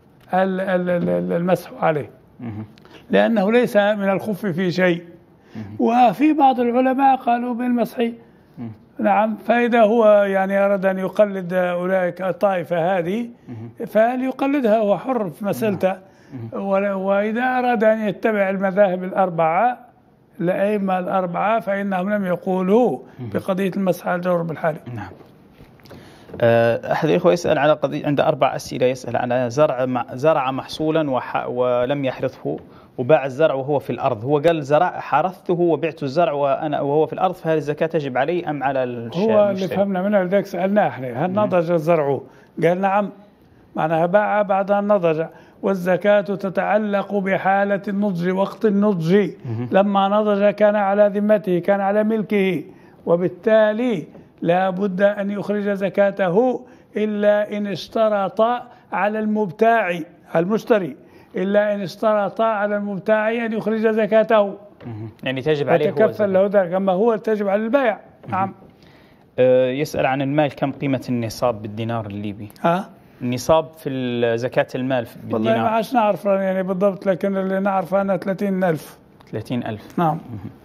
[SPEAKER 2] المسح عليه، لأنه ليس من الخف في شيء. وفي بعض العلماء قالوا بالمسح. نعم، فإذا هو يعني أراد أن يقلد أولئك الطائفة هذه فليقلدها، هو حر في مسألته. وإذا أراد أن يتبع المذاهب الأربعة الأئمة الأربعة فإنهم لم يقولوا بقضية المسح على الجورب الحالي.
[SPEAKER 1] نعم. أحد الإخوة يسأل على قضية، عنده 4 أسئلة، يسأل على زرع محصولا ولم يحرثه وباع الزرع وهو في الأرض. هو قال حرثته وبعت الزرع وهو في الأرض، فهل الزكاة تجب عليه أم على الشاري؟
[SPEAKER 2] هو اللي فهمنا منه لذلك سألناه احنا هل نضج الزرع؟ قال نعم، معناها باع بعد أن نضج، والزكاة تتعلق بحالة النضج، وقت النضج. لما نضج كان على ذمته، كان على ملكه، وبالتالي لا بد أن يخرج زكاته إلا إن اشترط على المبتاع المشتري، إلا إن اشترط على المبتاع أن يخرج زكاته،
[SPEAKER 1] يعني تجب عليه هو
[SPEAKER 2] يتكفل له ذلك، أما هو تجب على البائع. نعم.
[SPEAKER 1] يسأل عن المال، كم قيمة النصاب بالدينار الليبي؟ النصاب في زكاة المال بالدينار.
[SPEAKER 2] والله ما عادش نعرف يعني بالضبط، لكن اللي نعرف أنا 30,000.
[SPEAKER 1] 30,000.
[SPEAKER 2] نعم.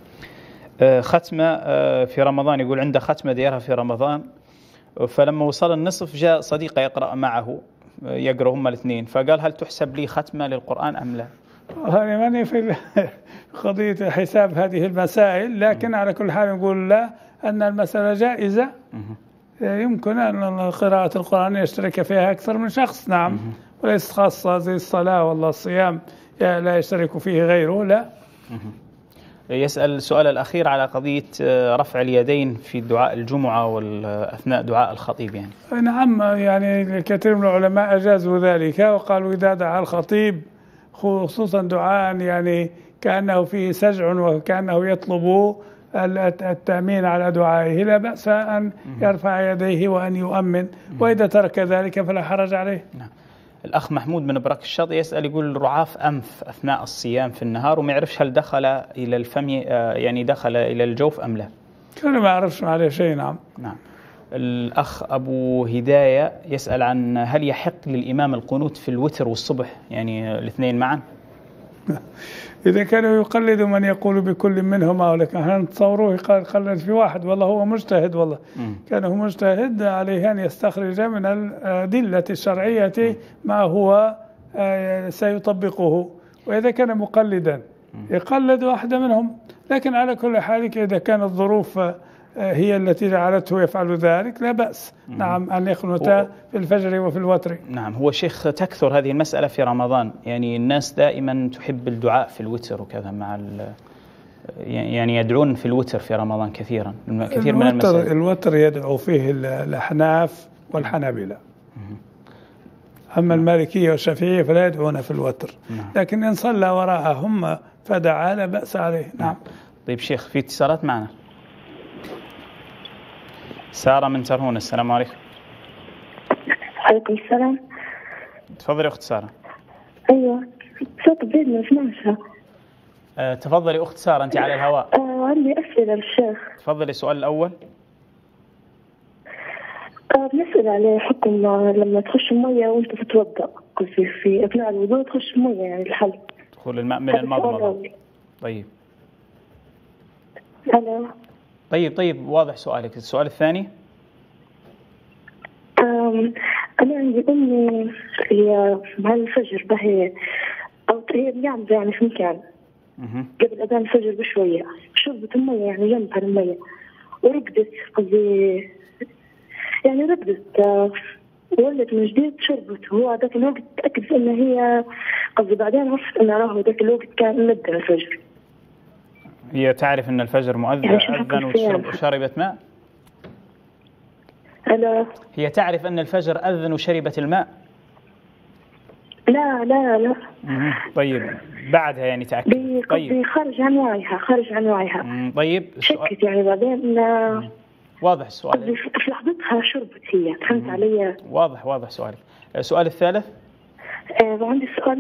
[SPEAKER 1] ختمة في رمضان، يقول عنده ختمة ديارها في رمضان، فلما وصل النصف جاء صديقه يقرأ معه، يقرأ هما الاثنين، فقال هل تحسب لي ختمة للقرآن أم لا؟
[SPEAKER 2] هذه ماني في قضية حساب هذه المسائل، لكن على كل حال نقول لا، أن المسألة جائزة، يمكن أن قراءة القرآن يشترك فيها أكثر من شخص. نعم. وليست خاصة زي الصلاة والله الصيام لا يشترك فيه غيره، لا.
[SPEAKER 1] يسأل السؤال الأخير على قضية رفع اليدين في دعاء الجمعة وأثناء دعاء الخطيب يعني.
[SPEAKER 2] نعم، يعني كثير من العلماء أجازوا ذلك، وقالوا إذا دعا الخطيب خصوصا دعاء يعني كأنه فيه سجع وكأنه يطلب التأمين على دعائه، لا بأس أن يرفع يديه وأن يؤمن، وإذا ترك ذلك فلا حرج عليه.
[SPEAKER 1] نعم. الأخ محمود من برك الشاطئ يسأل، يقول رعاف أنف أثناء الصيام في النهار وما يعرفش هل دخل إلى الفم، يعني دخل إلى الجوف أم لا؟
[SPEAKER 2] أنا ما أعرفش عليه شيء. نعم.
[SPEAKER 1] نعم. الأخ أبو هداية يسأل عن هل يحق للإمام القنوت في الوتر والصبح، يعني الاثنين معا؟
[SPEAKER 2] إذا كانوا يقلدوا من يقول بكل منهما، ولكن احنا نتصوروه يقلد في واحد، والله هو مجتهد، والله كان هو مجتهد، عليه أن يستخرج من الأدلة الشرعية ما هو سيطبقه، وإذا كان مقلدا يقلد واحدة منهم. لكن على كل حال إذا كانت الظروف هي التي جعلته يفعل ذلك لا بأس. نعم، أن يقنتا في الفجر وفي الوتر.
[SPEAKER 1] نعم. هو شيخ تكثر هذه المسألة في رمضان، يعني الناس دائما تحب الدعاء في الوتر وكذا مع يعني يدعون في الوتر في رمضان كثيرا، كثير من المسائل.
[SPEAKER 2] الوتر يدعو فيه الأحناف والحنابلة، أما المالكية والشافعية فلا يدعون في الوتر. لكن إن صلى وراءهم فدعا لا بأس عليه. نعم.
[SPEAKER 1] طيب شيخ، في اتصالات معنا. سارة من ترهون، السلام عليكم.
[SPEAKER 10] عليكم السلام.
[SPEAKER 1] تفضلي أخت سارة.
[SPEAKER 10] أيوة، صوت بعيد ما اسمعها.
[SPEAKER 1] تفضلي أخت سارة، أنت على الهواء.
[SPEAKER 10] عندي أسئلة للشيخ.
[SPEAKER 1] تفضلي. السؤال الأول
[SPEAKER 10] بنسأل على حكم لما تخش المية وأنت تتوضأ، في أثناء الوضوء تخش المية، يعني الحل
[SPEAKER 1] دخول الماء من المضمضة. طيب
[SPEAKER 10] ألو.
[SPEAKER 1] طيب واضح سؤالك. السؤال الثاني؟
[SPEAKER 10] أنا عندي أمي هي مع الفجر بهي أو هي قاعدة يعني في مكان قبل أذان الفجر بشوية، شربت المية يعني جنبها المية ورقدت، قصدي يعني رقدت ولت من جديد شربت، وهو ذاك الوقت تأكد إن هي قصدي بعدين عرفت إن راهو ذاك الوقت كان مدة الفجر.
[SPEAKER 1] هي تعرف أن الفجر مؤذن أذن وشربت ماء؟
[SPEAKER 10] ألا
[SPEAKER 1] هي تعرف أن الفجر أذن وشربت الماء؟
[SPEAKER 10] لا لا لا.
[SPEAKER 1] طيب بعدها يعني تأكد.
[SPEAKER 10] طيب خرج عن وعيها.
[SPEAKER 1] طيب
[SPEAKER 10] شكت يعني بعدين
[SPEAKER 1] واضح السؤال.
[SPEAKER 10] في لحظتها شربت هي، فهمت علي؟
[SPEAKER 1] واضح سؤالك. السؤال الثالث؟
[SPEAKER 10] عندي سؤال.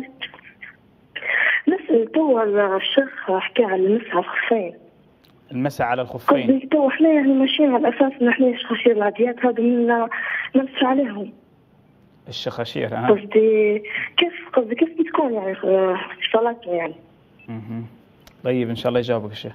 [SPEAKER 10] نسأل تو الشيخ حكى على المسح على الخفين.
[SPEAKER 1] المسح على الخفين.
[SPEAKER 10] قصدي تو احنا يعني ماشيين على اساس ان احنا الشخاشير العاديات هذا من نمسح عليهم.
[SPEAKER 1] الشخاشير
[SPEAKER 10] قصدي كيف بتكون يعني في صلاتنا يعني.
[SPEAKER 1] طيب ان شاء الله يجاوبك الشيخ.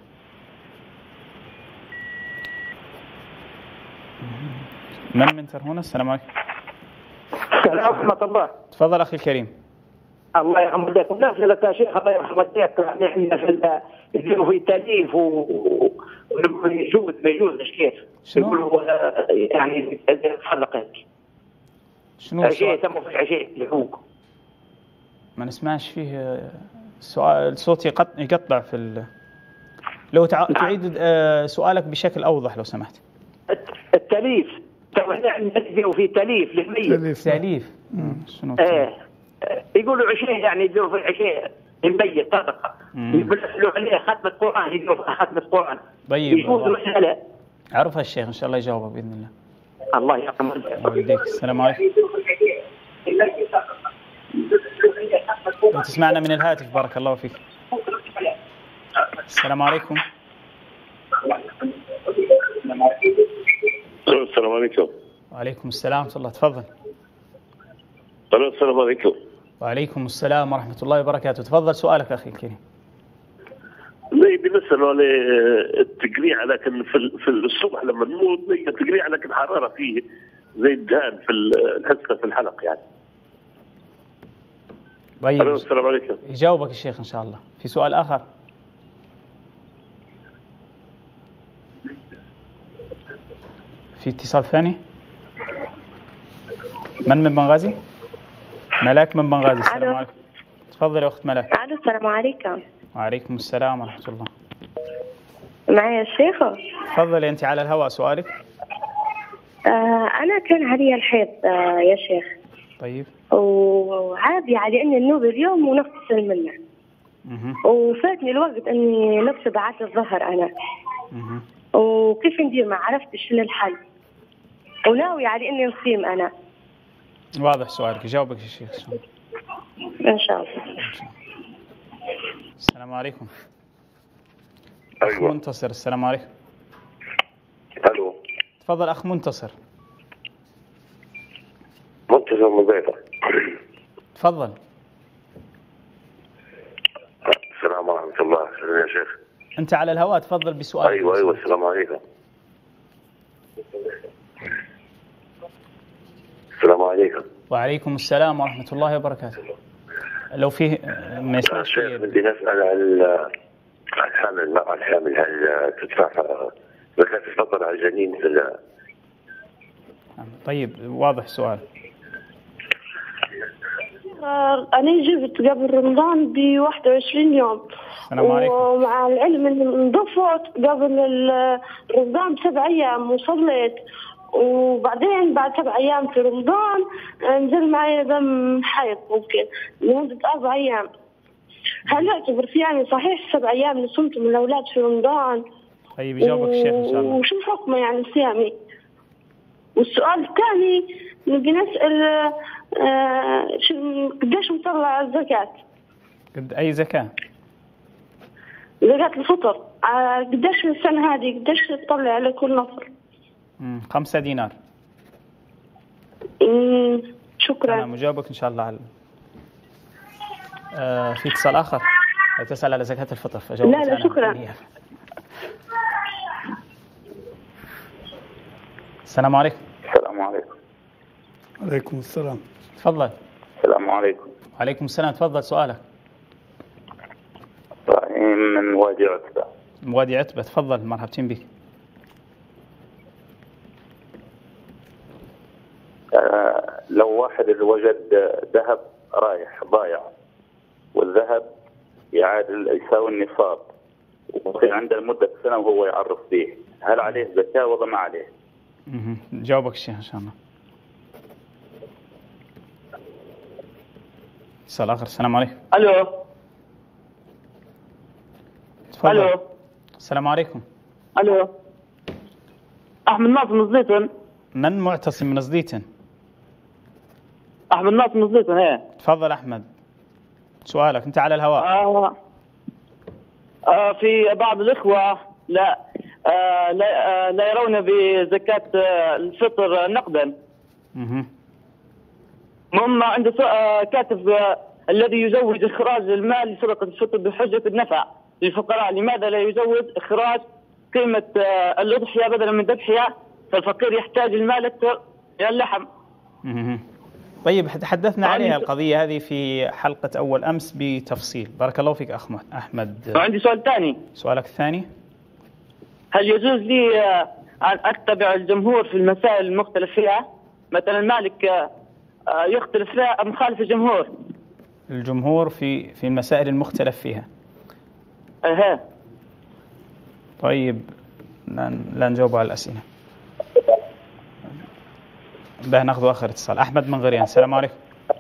[SPEAKER 1] من هنا؟ السلام عليكم.
[SPEAKER 11] السلام ورحمة الله.
[SPEAKER 1] تفضل اخي الكريم.
[SPEAKER 11] الله يرحم والديكم. نسألك يا شيخ الله يرحم والديك، يعني احنا في تأليف ويجوز ما يجوزش كيف؟ يقولوا يعني فرقت.
[SPEAKER 1] شنو
[SPEAKER 11] شيء تم في عشاء الحقوق.
[SPEAKER 1] ما نسمعش فيه السؤال، الصوت يقطع في لو تعيد سؤالك بشكل أوضح لو سمحت.
[SPEAKER 11] التأليف تو احنا نديروا في تأليف للميت.
[SPEAKER 1] تأليف. شنو؟
[SPEAKER 11] يقولوا عشاء يعني يديروا في عشاء الميت صدقة. يقولوا عليه ختمة قرآن، يديروا ختمة قرآن.
[SPEAKER 1] طيب.
[SPEAKER 11] يجوز مسألة.
[SPEAKER 1] عرفها الشيخ إن شاء الله يجاوبك بإذن الله.
[SPEAKER 11] الله يرحم
[SPEAKER 1] والديك. السلام عليكم. تسمعنا من الهاتف بارك الله فيك. السلام عليكم.
[SPEAKER 12] السلام عليكم.
[SPEAKER 1] وعليكم السلام ورحمة الله. تفضل.
[SPEAKER 12] السلام عليكم.
[SPEAKER 1] وعليكم السلام ورحمة الله وبركاته. تفضل سؤالك أخي الكريم.
[SPEAKER 12] بالنسبة للتقريع، لكن في الصبح لما نموت التقريع لكن الحرارة فيه زي الدهان في الحسة في الحلق يعني.
[SPEAKER 1] طيب.
[SPEAKER 12] السلام عليكم.
[SPEAKER 1] يجاوبك الشيخ إن شاء الله. في سؤال آخر؟ في اتصال ثاني؟ من بنغازي؟ ملاك من بنغازي. السلام عليكم. تفضل يا أخت ملاك.
[SPEAKER 13] الو السلام عليكم.
[SPEAKER 1] وعليكم السلام ورحمة الله.
[SPEAKER 13] معي الشيخ.
[SPEAKER 1] تفضلي أنت على الهواء سؤالك.
[SPEAKER 13] أنا كان علي الحيض يا شيخ.
[SPEAKER 1] طيب.
[SPEAKER 13] وعادي على إني النوب اليوم ونغتسل منه. وفاتني الوقت إني نغسل بعد الظهر أنا. وكيف ندير ما عرفتش شنو الحل. وناوي على إني نصيم أنا.
[SPEAKER 1] واضح سؤالك. يجاوبك الشيخ
[SPEAKER 13] إن شاء الله.
[SPEAKER 1] السلام عليكم.
[SPEAKER 12] أيوة.
[SPEAKER 1] أخ منتصر. السلام عليكم.
[SPEAKER 12] ألو.
[SPEAKER 1] تفضل أخ منتصر.
[SPEAKER 12] منتصر من بيضة.
[SPEAKER 1] تفضل.
[SPEAKER 12] السلام ورحمة الله. يا شيخ
[SPEAKER 1] أنت على الهواء. تفضل بسؤال.
[SPEAKER 12] أيوة السلام عليكم. السلام عليكم.
[SPEAKER 1] وعليكم السلام ورحمة الله وبركاته. لو فيه ما يسمعش.
[SPEAKER 12] الشيخ بدي نسأل عن الحامل، المرأة الحامل هل تدفع زكاة الفطر على الجنين ولا؟
[SPEAKER 1] طيب واضح السؤال.
[SPEAKER 10] أنا جبت قبل رمضان ب 21 يوم.
[SPEAKER 1] السلام عليكم.
[SPEAKER 10] ومع العلم إن انضفت قبل رمضان ب7 أيام وصليت، وبعدين بعد 7 أيام في رمضان نزل معي دم حيض ممكن لمدة 4 أيام. هل يعتبر في يعني صحيح 7 أيام اللي صمت من الأولاد في رمضان؟
[SPEAKER 1] طيب يجاوبك الشيخ إن شاء الله.
[SPEAKER 10] وشو حكمه يعني صيامي؟ والسؤال الثاني نبي نسأل قديش مطلع الزكاة؟
[SPEAKER 1] قد أي زكاة؟
[SPEAKER 10] زكاة الفطر. قديش في السنة هذه قديش تطلع على كل نفر؟
[SPEAKER 1] 5 دينار.
[SPEAKER 10] شكرا.
[SPEAKER 1] أنا مجاوبك إن شاء الله على في اتصال آخر تسأل على زكاة الفطر.
[SPEAKER 10] لا شكرا.
[SPEAKER 1] السلام عليكم.
[SPEAKER 14] السلام عليكم.
[SPEAKER 2] عليكم السلام.
[SPEAKER 1] تفضل.
[SPEAKER 14] السلام عليكم.
[SPEAKER 1] وعليكم السلام، تفضل سؤالك.
[SPEAKER 14] إبراهيم من وادي عتبة.
[SPEAKER 1] وادي عتبة، تفضل، مرحبتين بك.
[SPEAKER 14] لو واحد اللي وجد ذهب رايح ضايع، والذهب يساوي النصاب، وفي عنده لمدة سنة وهو يعرف به، هل عليه زكاة ولا ما عليه؟
[SPEAKER 1] جاوبك الشيخ إن شاء الله. اتصال آخر. السلام عليكم.
[SPEAKER 15] ألو.
[SPEAKER 1] تفضل.
[SPEAKER 15] ألو.
[SPEAKER 1] السلام عليكم.
[SPEAKER 15] ألو. أحمد ناصر من زديتن.
[SPEAKER 1] من معتصم من زديتن؟
[SPEAKER 15] أحمد ناصر من زديتن. إيه.
[SPEAKER 1] تفضل أحمد، سؤالك، أنت على الهواء.
[SPEAKER 15] في بعض الإخوة لا يرون بزكاة الفطر نقدا. هم عند كاتب الذي يزوج إخراج المال لصدقة الفطر بحجة النفع للفقراء، لماذا لا يزود إخراج قيمة الأضحية بدلا من ذبحها؟ فالفقير يحتاج المال أكثر من اللحم.
[SPEAKER 1] طيب، تحدثنا عليها القضية هذه في حلقة أول أمس بتفصيل. بارك الله فيك أحمد.
[SPEAKER 15] وعندي سؤال ثاني.
[SPEAKER 1] سؤالك الثاني:
[SPEAKER 15] هل يجوز لي أن أتبع الجمهور في المسائل المختلف فيها؟ مثلا مالك يختلف فيها أم خالف الجمهور؟
[SPEAKER 1] الجمهور في المسائل المختلف فيها. طيب، لا نجاوب على الأسئلة. ده ناخذ آخر اتصال. أحمد من غريان. السلام عليكم.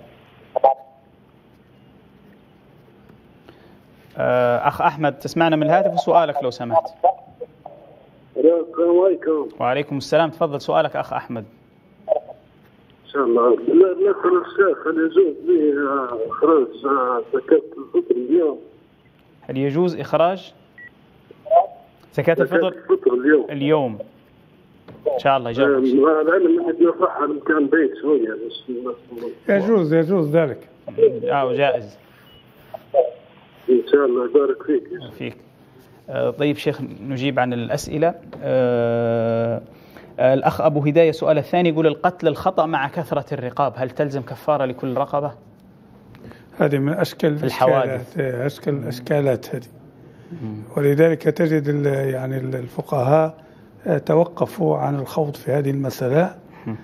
[SPEAKER 1] أخ أحمد، تسمعنا من الهاتف، وسؤالك لو سمحت.
[SPEAKER 5] السلام عليكم.
[SPEAKER 1] وعليكم السلام، تفضل سؤالك أخ أحمد.
[SPEAKER 5] إن شاء الله. نسأل الشيخ، هل يجوز لي إخراج زكاة الفطر اليوم؟
[SPEAKER 1] هل يجوز إخراج زكاة الفطر اليوم؟ إن شاء الله يجاوب.
[SPEAKER 5] العلم أنه صح كان بعيد شوية.
[SPEAKER 2] يجوز ذلك.
[SPEAKER 1] جائز.
[SPEAKER 5] إن شاء الله، يبارك فيك.
[SPEAKER 1] طيب شيخ، نجيب عن الأسئلة. الأخ أبو هداية سؤال الثاني يقول: القتل الخطأ مع كثرة الرقاب، هل تلزم كفارة لكل رقبة؟
[SPEAKER 2] هذه من أشكال الحوادث، أشكال الأشكالات هذه. ولذلك تجد يعني الفقهاء توقفوا عن الخوض في هذه المسألة،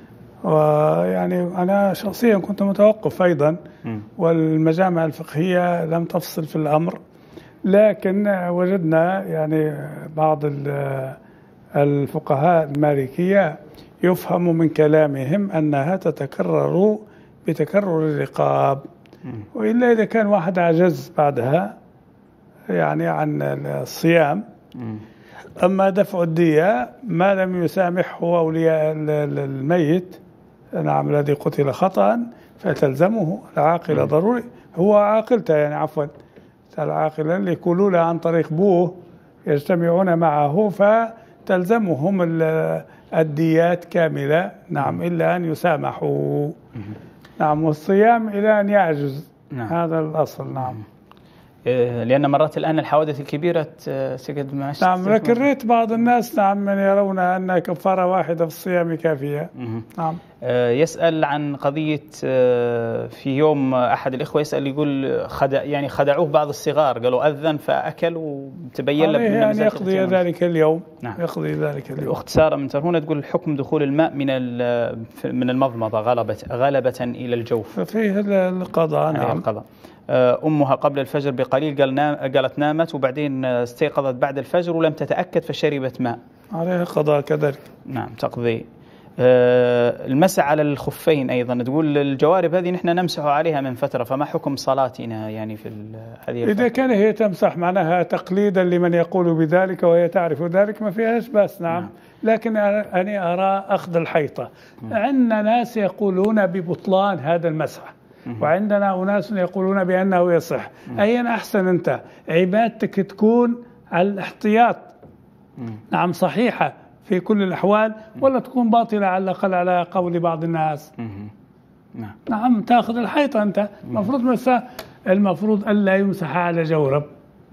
[SPEAKER 2] ويعني أنا شخصيا كنت متوقف أيضا، والمجامع الفقهية لم تفصل في الأمر، لكن وجدنا يعني بعض الفقهاء المالكية يفهم من كلامهم أنها تتكرر بتكرر الرقاب، وإلا إذا كان واحد عجز بعدها يعني عن الصيام. أما دفع الدية ما لم يسامحه أولياء الميت، نعم، الذي قتل خطأ، فتلزمه العاقلة ضروري. هو عاقلته يعني، عفوا، العاقلة اللي يقولوا له عن طريق بوه يجتمعون معه، فتلزمهم الديات كاملة، نعم، إلا أن يسامحوا، نعم، والصيام إلى أن يعجز. هذا الأصل. نعم.
[SPEAKER 1] لأن مرات الآن الحوادث الكبيرة سجد ما.
[SPEAKER 2] نعم، لكن ريت بعض الناس، نعم، من يرون أن كفارة واحدة في الصيام كافية. نعم.
[SPEAKER 1] يسأل عن قضية في يوم أحد الإخوة يسأل، يقول خدعوه بعض الصغار، قالوا أذن فأكل وتبين له
[SPEAKER 2] يعني يقضي ذلك اليوم. نعم. يقضي ذلك اليوم.
[SPEAKER 1] الأخت سارة من ترهونة تقول: حكم دخول الماء من المضمضة غلبة إلى الجوف،
[SPEAKER 2] ففيه القضاء. نعم.
[SPEAKER 1] القضاء. أمها قبل الفجر بقليل قالت نامت، وبعدين استيقظت بعد الفجر ولم تتأكد فشربت ماء،
[SPEAKER 2] عليها قضاء كذلك.
[SPEAKER 1] نعم، تقضي. المسح على الخفين أيضا، تقول الجوارب هذه نحن نمسح عليها من فترة، فما حكم صلاتنا يعني في هذه الفترة؟
[SPEAKER 2] إذا كان هي تمسح معناها تقليدا لمن يقول بذلك وهي تعرف ذلك ما فيهاش بس. نعم. لكن أنا أرى أخذ الحيطة. عندنا ناس يقولون ببطلان هذا المسح، وعندنا أناس يقولون بأنه يصح. أين أحسن أنت؟ عبادتك تكون على الاحتياط، نعم، صحيحة في كل الأحوال، ولا تكون باطلة على الأقل على قول بعض الناس. نعم، تأخذ الحيطة أنت. المفروض ألا يمسح على جورب.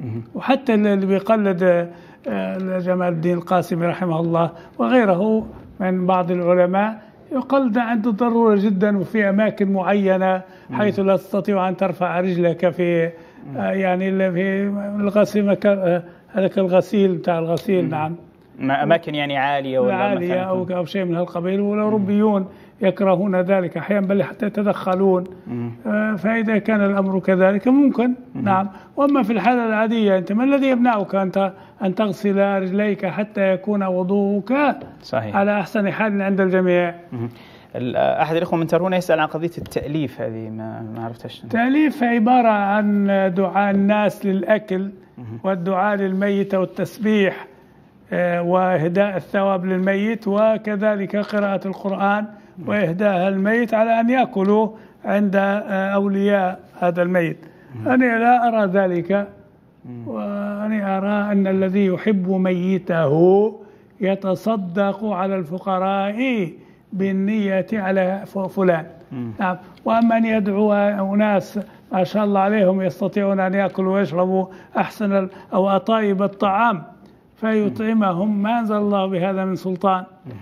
[SPEAKER 2] وحتى اللي بيقلد جمال الدين القاسمي رحمه الله وغيره من بعض العلماء يقلد عند الضرورة جدا وفي أماكن معينة حيث لا تستطيع أن ترفع رجلك في يعني في الغسيل، هذاك الغسيل بتاع الغسيل. نعم،
[SPEAKER 1] أماكن يعني عالية ولا
[SPEAKER 2] عالية أو شيء من هالقبيل. والأوروبيون يكرهون ذلك أحيانا، بل حتى يتدخلون. فإذا كان الأمر كذلك ممكن. نعم. وأما في الحالة العادية أنت ما الذي يمنعك أن تغسل رجليك حتى يكون وضوءك صحيح على أحسن حال عند الجميع؟
[SPEAKER 1] أحد الأخوة من ترونا يسأل عن قضية التأليف، هذه ما عرفتش.
[SPEAKER 2] التأليف عبارة عن دعاء الناس للأكل والدعاء للميت والتسبيح وإهداء الثواب للميت، وكذلك قراءة القرآن وإهداء الميت على أن يأكلوا عند أولياء هذا الميت. أنا لا أرى ذلك، وأنا أرى أن الذي يحب ميته يتصدق على الفقراء بالنية على فلان. نعم. وأما أن يدعو أناس ما شاء الله عليهم يستطيعون أن يأكلوا ويشربوا أحسن أو أطايب الطعام فيطعمهم، ما أنزل الله بهذا من سلطان.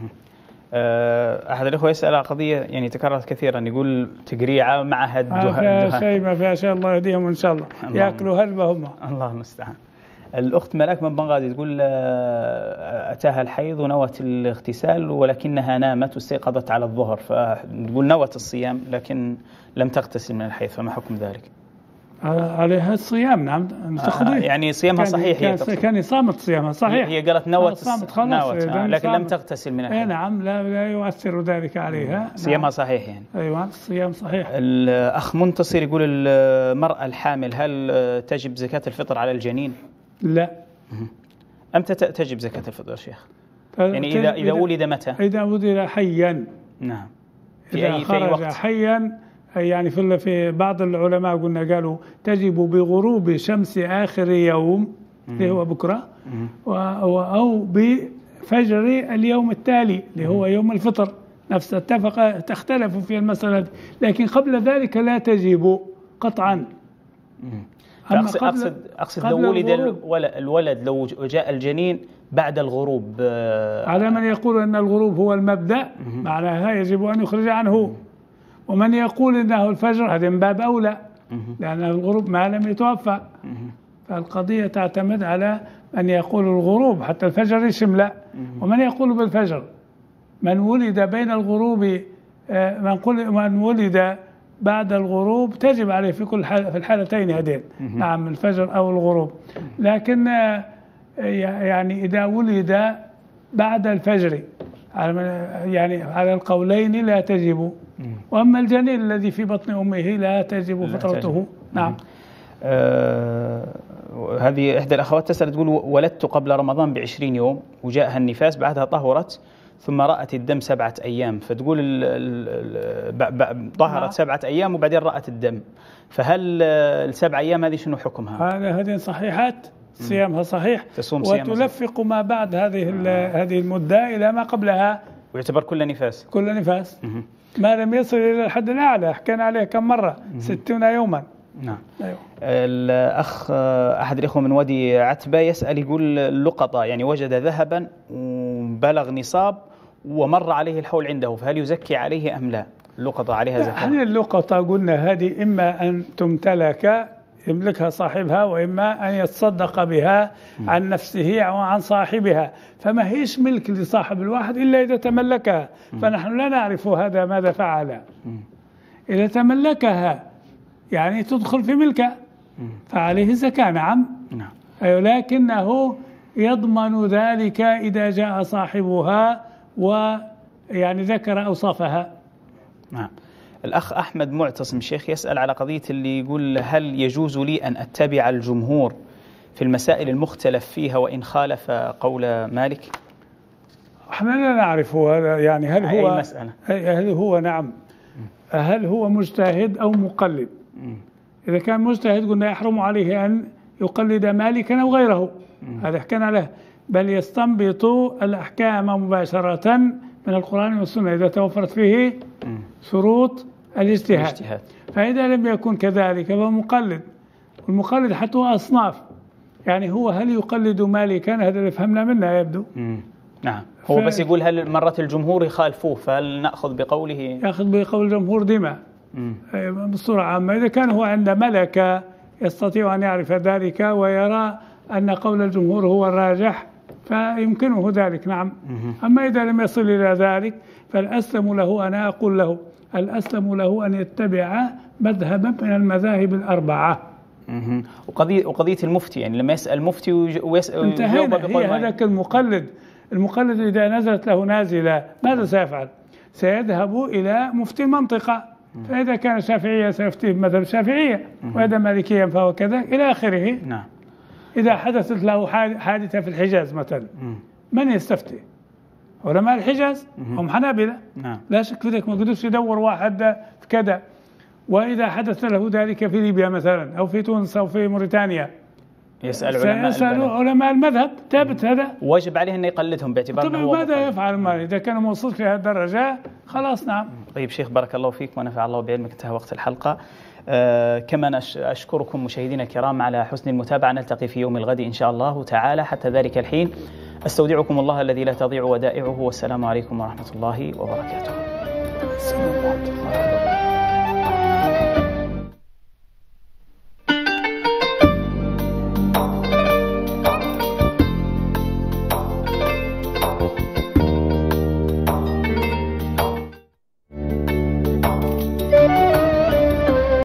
[SPEAKER 1] أحد الأخوة يسأل عن قضية يعني تكررت كثيرا، يقول تقريعة معها الدهان.
[SPEAKER 2] شيء ما فيها شيء، الله يهديهم إن شاء الله. يأكلوا هلبهم.
[SPEAKER 1] الله المستعان. الأخت ملاك من بنغازي تقول أتاها الحيض ونوت الاغتسال ولكنها نامت واستيقظت على الظهر، فتقول نوت الصيام لكن لم تغتسل من الحيض، فما حكم ذلك؟
[SPEAKER 2] عليها الصيام. نعم.
[SPEAKER 1] يعني صيامها صحيح،
[SPEAKER 2] كان صامت صيامها صحيح.
[SPEAKER 1] هي قالت نوت
[SPEAKER 2] خلاص
[SPEAKER 1] لكن لم تغتسل من الحيض.
[SPEAKER 2] نعم. لا يؤثر ذلك عليها.
[SPEAKER 1] صيامها صحيح يعني.
[SPEAKER 2] أيوة الصيام صحيح.
[SPEAKER 1] الأخ منتصر يقول المرأة الحامل هل تجب زكاة الفطر على الجنين؟
[SPEAKER 2] لا.
[SPEAKER 1] أمتى تجب زكاة الفطر شيخ؟ يعني إذا ولد متى؟
[SPEAKER 2] إذا ولد حيا.
[SPEAKER 1] نعم.
[SPEAKER 2] إذا خرج حيا يعني في بعض العلماء قالوا تجب بغروب شمس آخر يوم اللي هو بكرة، أو بفجر اليوم التالي اللي هو يوم الفطر. نفس تختلف في المسألة، لكن قبل ذلك لا تجب قطعا.
[SPEAKER 1] أقصد لو ولد الولد، لو جاء الجنين بعد الغروب،
[SPEAKER 2] على من يقول أن الغروب هو المبدأ معناها يجب أن يخرج عنه، ومن يقول إنه الفجر هذا من باب أولى، لأن الغروب ما لم يتوفى. فالقضية تعتمد على من يقول الغروب حتى الفجر يشمل، ومن يقول بالفجر. من ولد بين الغروب، من ولد بعد الغروب تجب عليه في كل حالة، في الحالتين هذين. نعم، الفجر أو الغروب. لكن يعني إذا ولد بعد الفجر يعني على القولين لا تجب. وأما الجنين الذي في بطن أمه لا تجب فطرته. نعم.
[SPEAKER 1] هذه إحدى الأخوات تسأل تقول ولدت قبل رمضان ب20 يوم وجاءها النفاس، بعدها طهرت ثم رأت الدم 7 أيام، فتقول ظهرت 7 أيام وبعدين رأت الدم، فهل ال7 أيام هذه شنو حكمها؟
[SPEAKER 2] هذه صحيحات، صيامها صحيح، وتلفق ما بعد هذه المدة إلى ما قبلها،
[SPEAKER 1] ويعتبر كل نفاس
[SPEAKER 2] ما لم يصل إلى الحد الأعلى. حكينا عليه كم مرة 60 يوما.
[SPEAKER 1] نعم. أيوه. الأخ أحد الإخوة من وادي عتبة يسأل يقول اللقطة يعني وجد ذهبا وبلغ نصاب ومر عليه الحول عنده، فهل يزكي عليه أم لا؟ اللقطة عليها زكاة؟
[SPEAKER 2] هذه اللقطة قلنا هذه إما أن تمتلك يملكها صاحبها، وإما أن يتصدق بها عن نفسه أو عن صاحبها، فما هيش ملك لصاحب الواحد إلا إذا تملكها. فنحن لا نعرف هذا ماذا فعل. إذا تملكها يعني تدخل في ملكه فعليه الزكاة. نعم. لكنه يضمن ذلك إذا جاء صاحبها ويعني ذكر أوصافها.
[SPEAKER 1] نعم. الأخ أحمد معتصم شيخ يسأل على قضية اللي يقول هل يجوز لي أن أتبع الجمهور في المسائل المختلف فيها وإن خالف قول مالك؟
[SPEAKER 2] احنا لا نعرف هذا، يعني هل هو نعم هل هو مجتهد أو مقلد؟ إذا كان مجتهد قلنا يحرم عليه أن يقلد مالكا أو غيره، هذا حكينا له، بل يستنبط الأحكام مباشرة من القرآن والسنة إذا توفرت فيه شروط الاجتهاد. فإذا لم يكن كذلك فهو مقلد. والمقلد حتى أصناف، يعني هو هل يقلد مالكا، هذا اللي فهمنا منه يبدو،
[SPEAKER 1] نعم. هو بس يقول هل مرات الجمهور يخالفوه، فهل نأخذ بقوله؟
[SPEAKER 2] يأخذ بقول الجمهور ديما بصورة عامة. إذا كان هو عند ملكة يستطيع أن يعرف ذلك ويرى أن قول الجمهور هو الراجح فيمكنه ذلك، نعم. أما إذا لم يصل إلى ذلك فالأسلم له، أنا أقول له الأسلم له أن يتبع مذهبا من المذاهب الأربعة.
[SPEAKER 1] وقضية المفتي، يعني لما يسأل مفتي ويجاوب بقول
[SPEAKER 2] هذاك المقلد إذا نزلت له نازلة ماذا سيفعل؟ سيذهب إلى مفتي المنطقة، فإذا كان شافعية سيفتي بمذهب الشافعية، وإذا مالكيا فهو كذا إلى آخره.
[SPEAKER 1] نعم.
[SPEAKER 2] إذا حدثت له حادثة في الحجاز مثلا من يستفتي؟ علماء الحجاز هم حنابلة.
[SPEAKER 1] نعم.
[SPEAKER 2] لا شك في ذلك، ما قدرش يدور واحد في كذا. وإذا حدث له ذلك في ليبيا مثلا أو في تونس أو في موريتانيا
[SPEAKER 1] يسأل
[SPEAKER 2] علماء المذهب، ثابت هذا،
[SPEAKER 1] واجب عليه أن يقلدهم باعتبار
[SPEAKER 2] طبعا. ماذا يفعل المال إذا كان ما وصلش لهذه الدرجة؟ خلاص. نعم.
[SPEAKER 1] طيب شيخ، بارك الله فيك ونفع الله بعلمك. انتهى وقت الحلقة. كما أشكركم مشاهدينا الكرام على حسن المتابعة. نلتقي في يوم الغد إن شاء الله تعالى. حتى ذلك الحين أستودعكم الله الذي لا تضيع ودائعه، والسلام عليكم ورحمة الله وبركاته.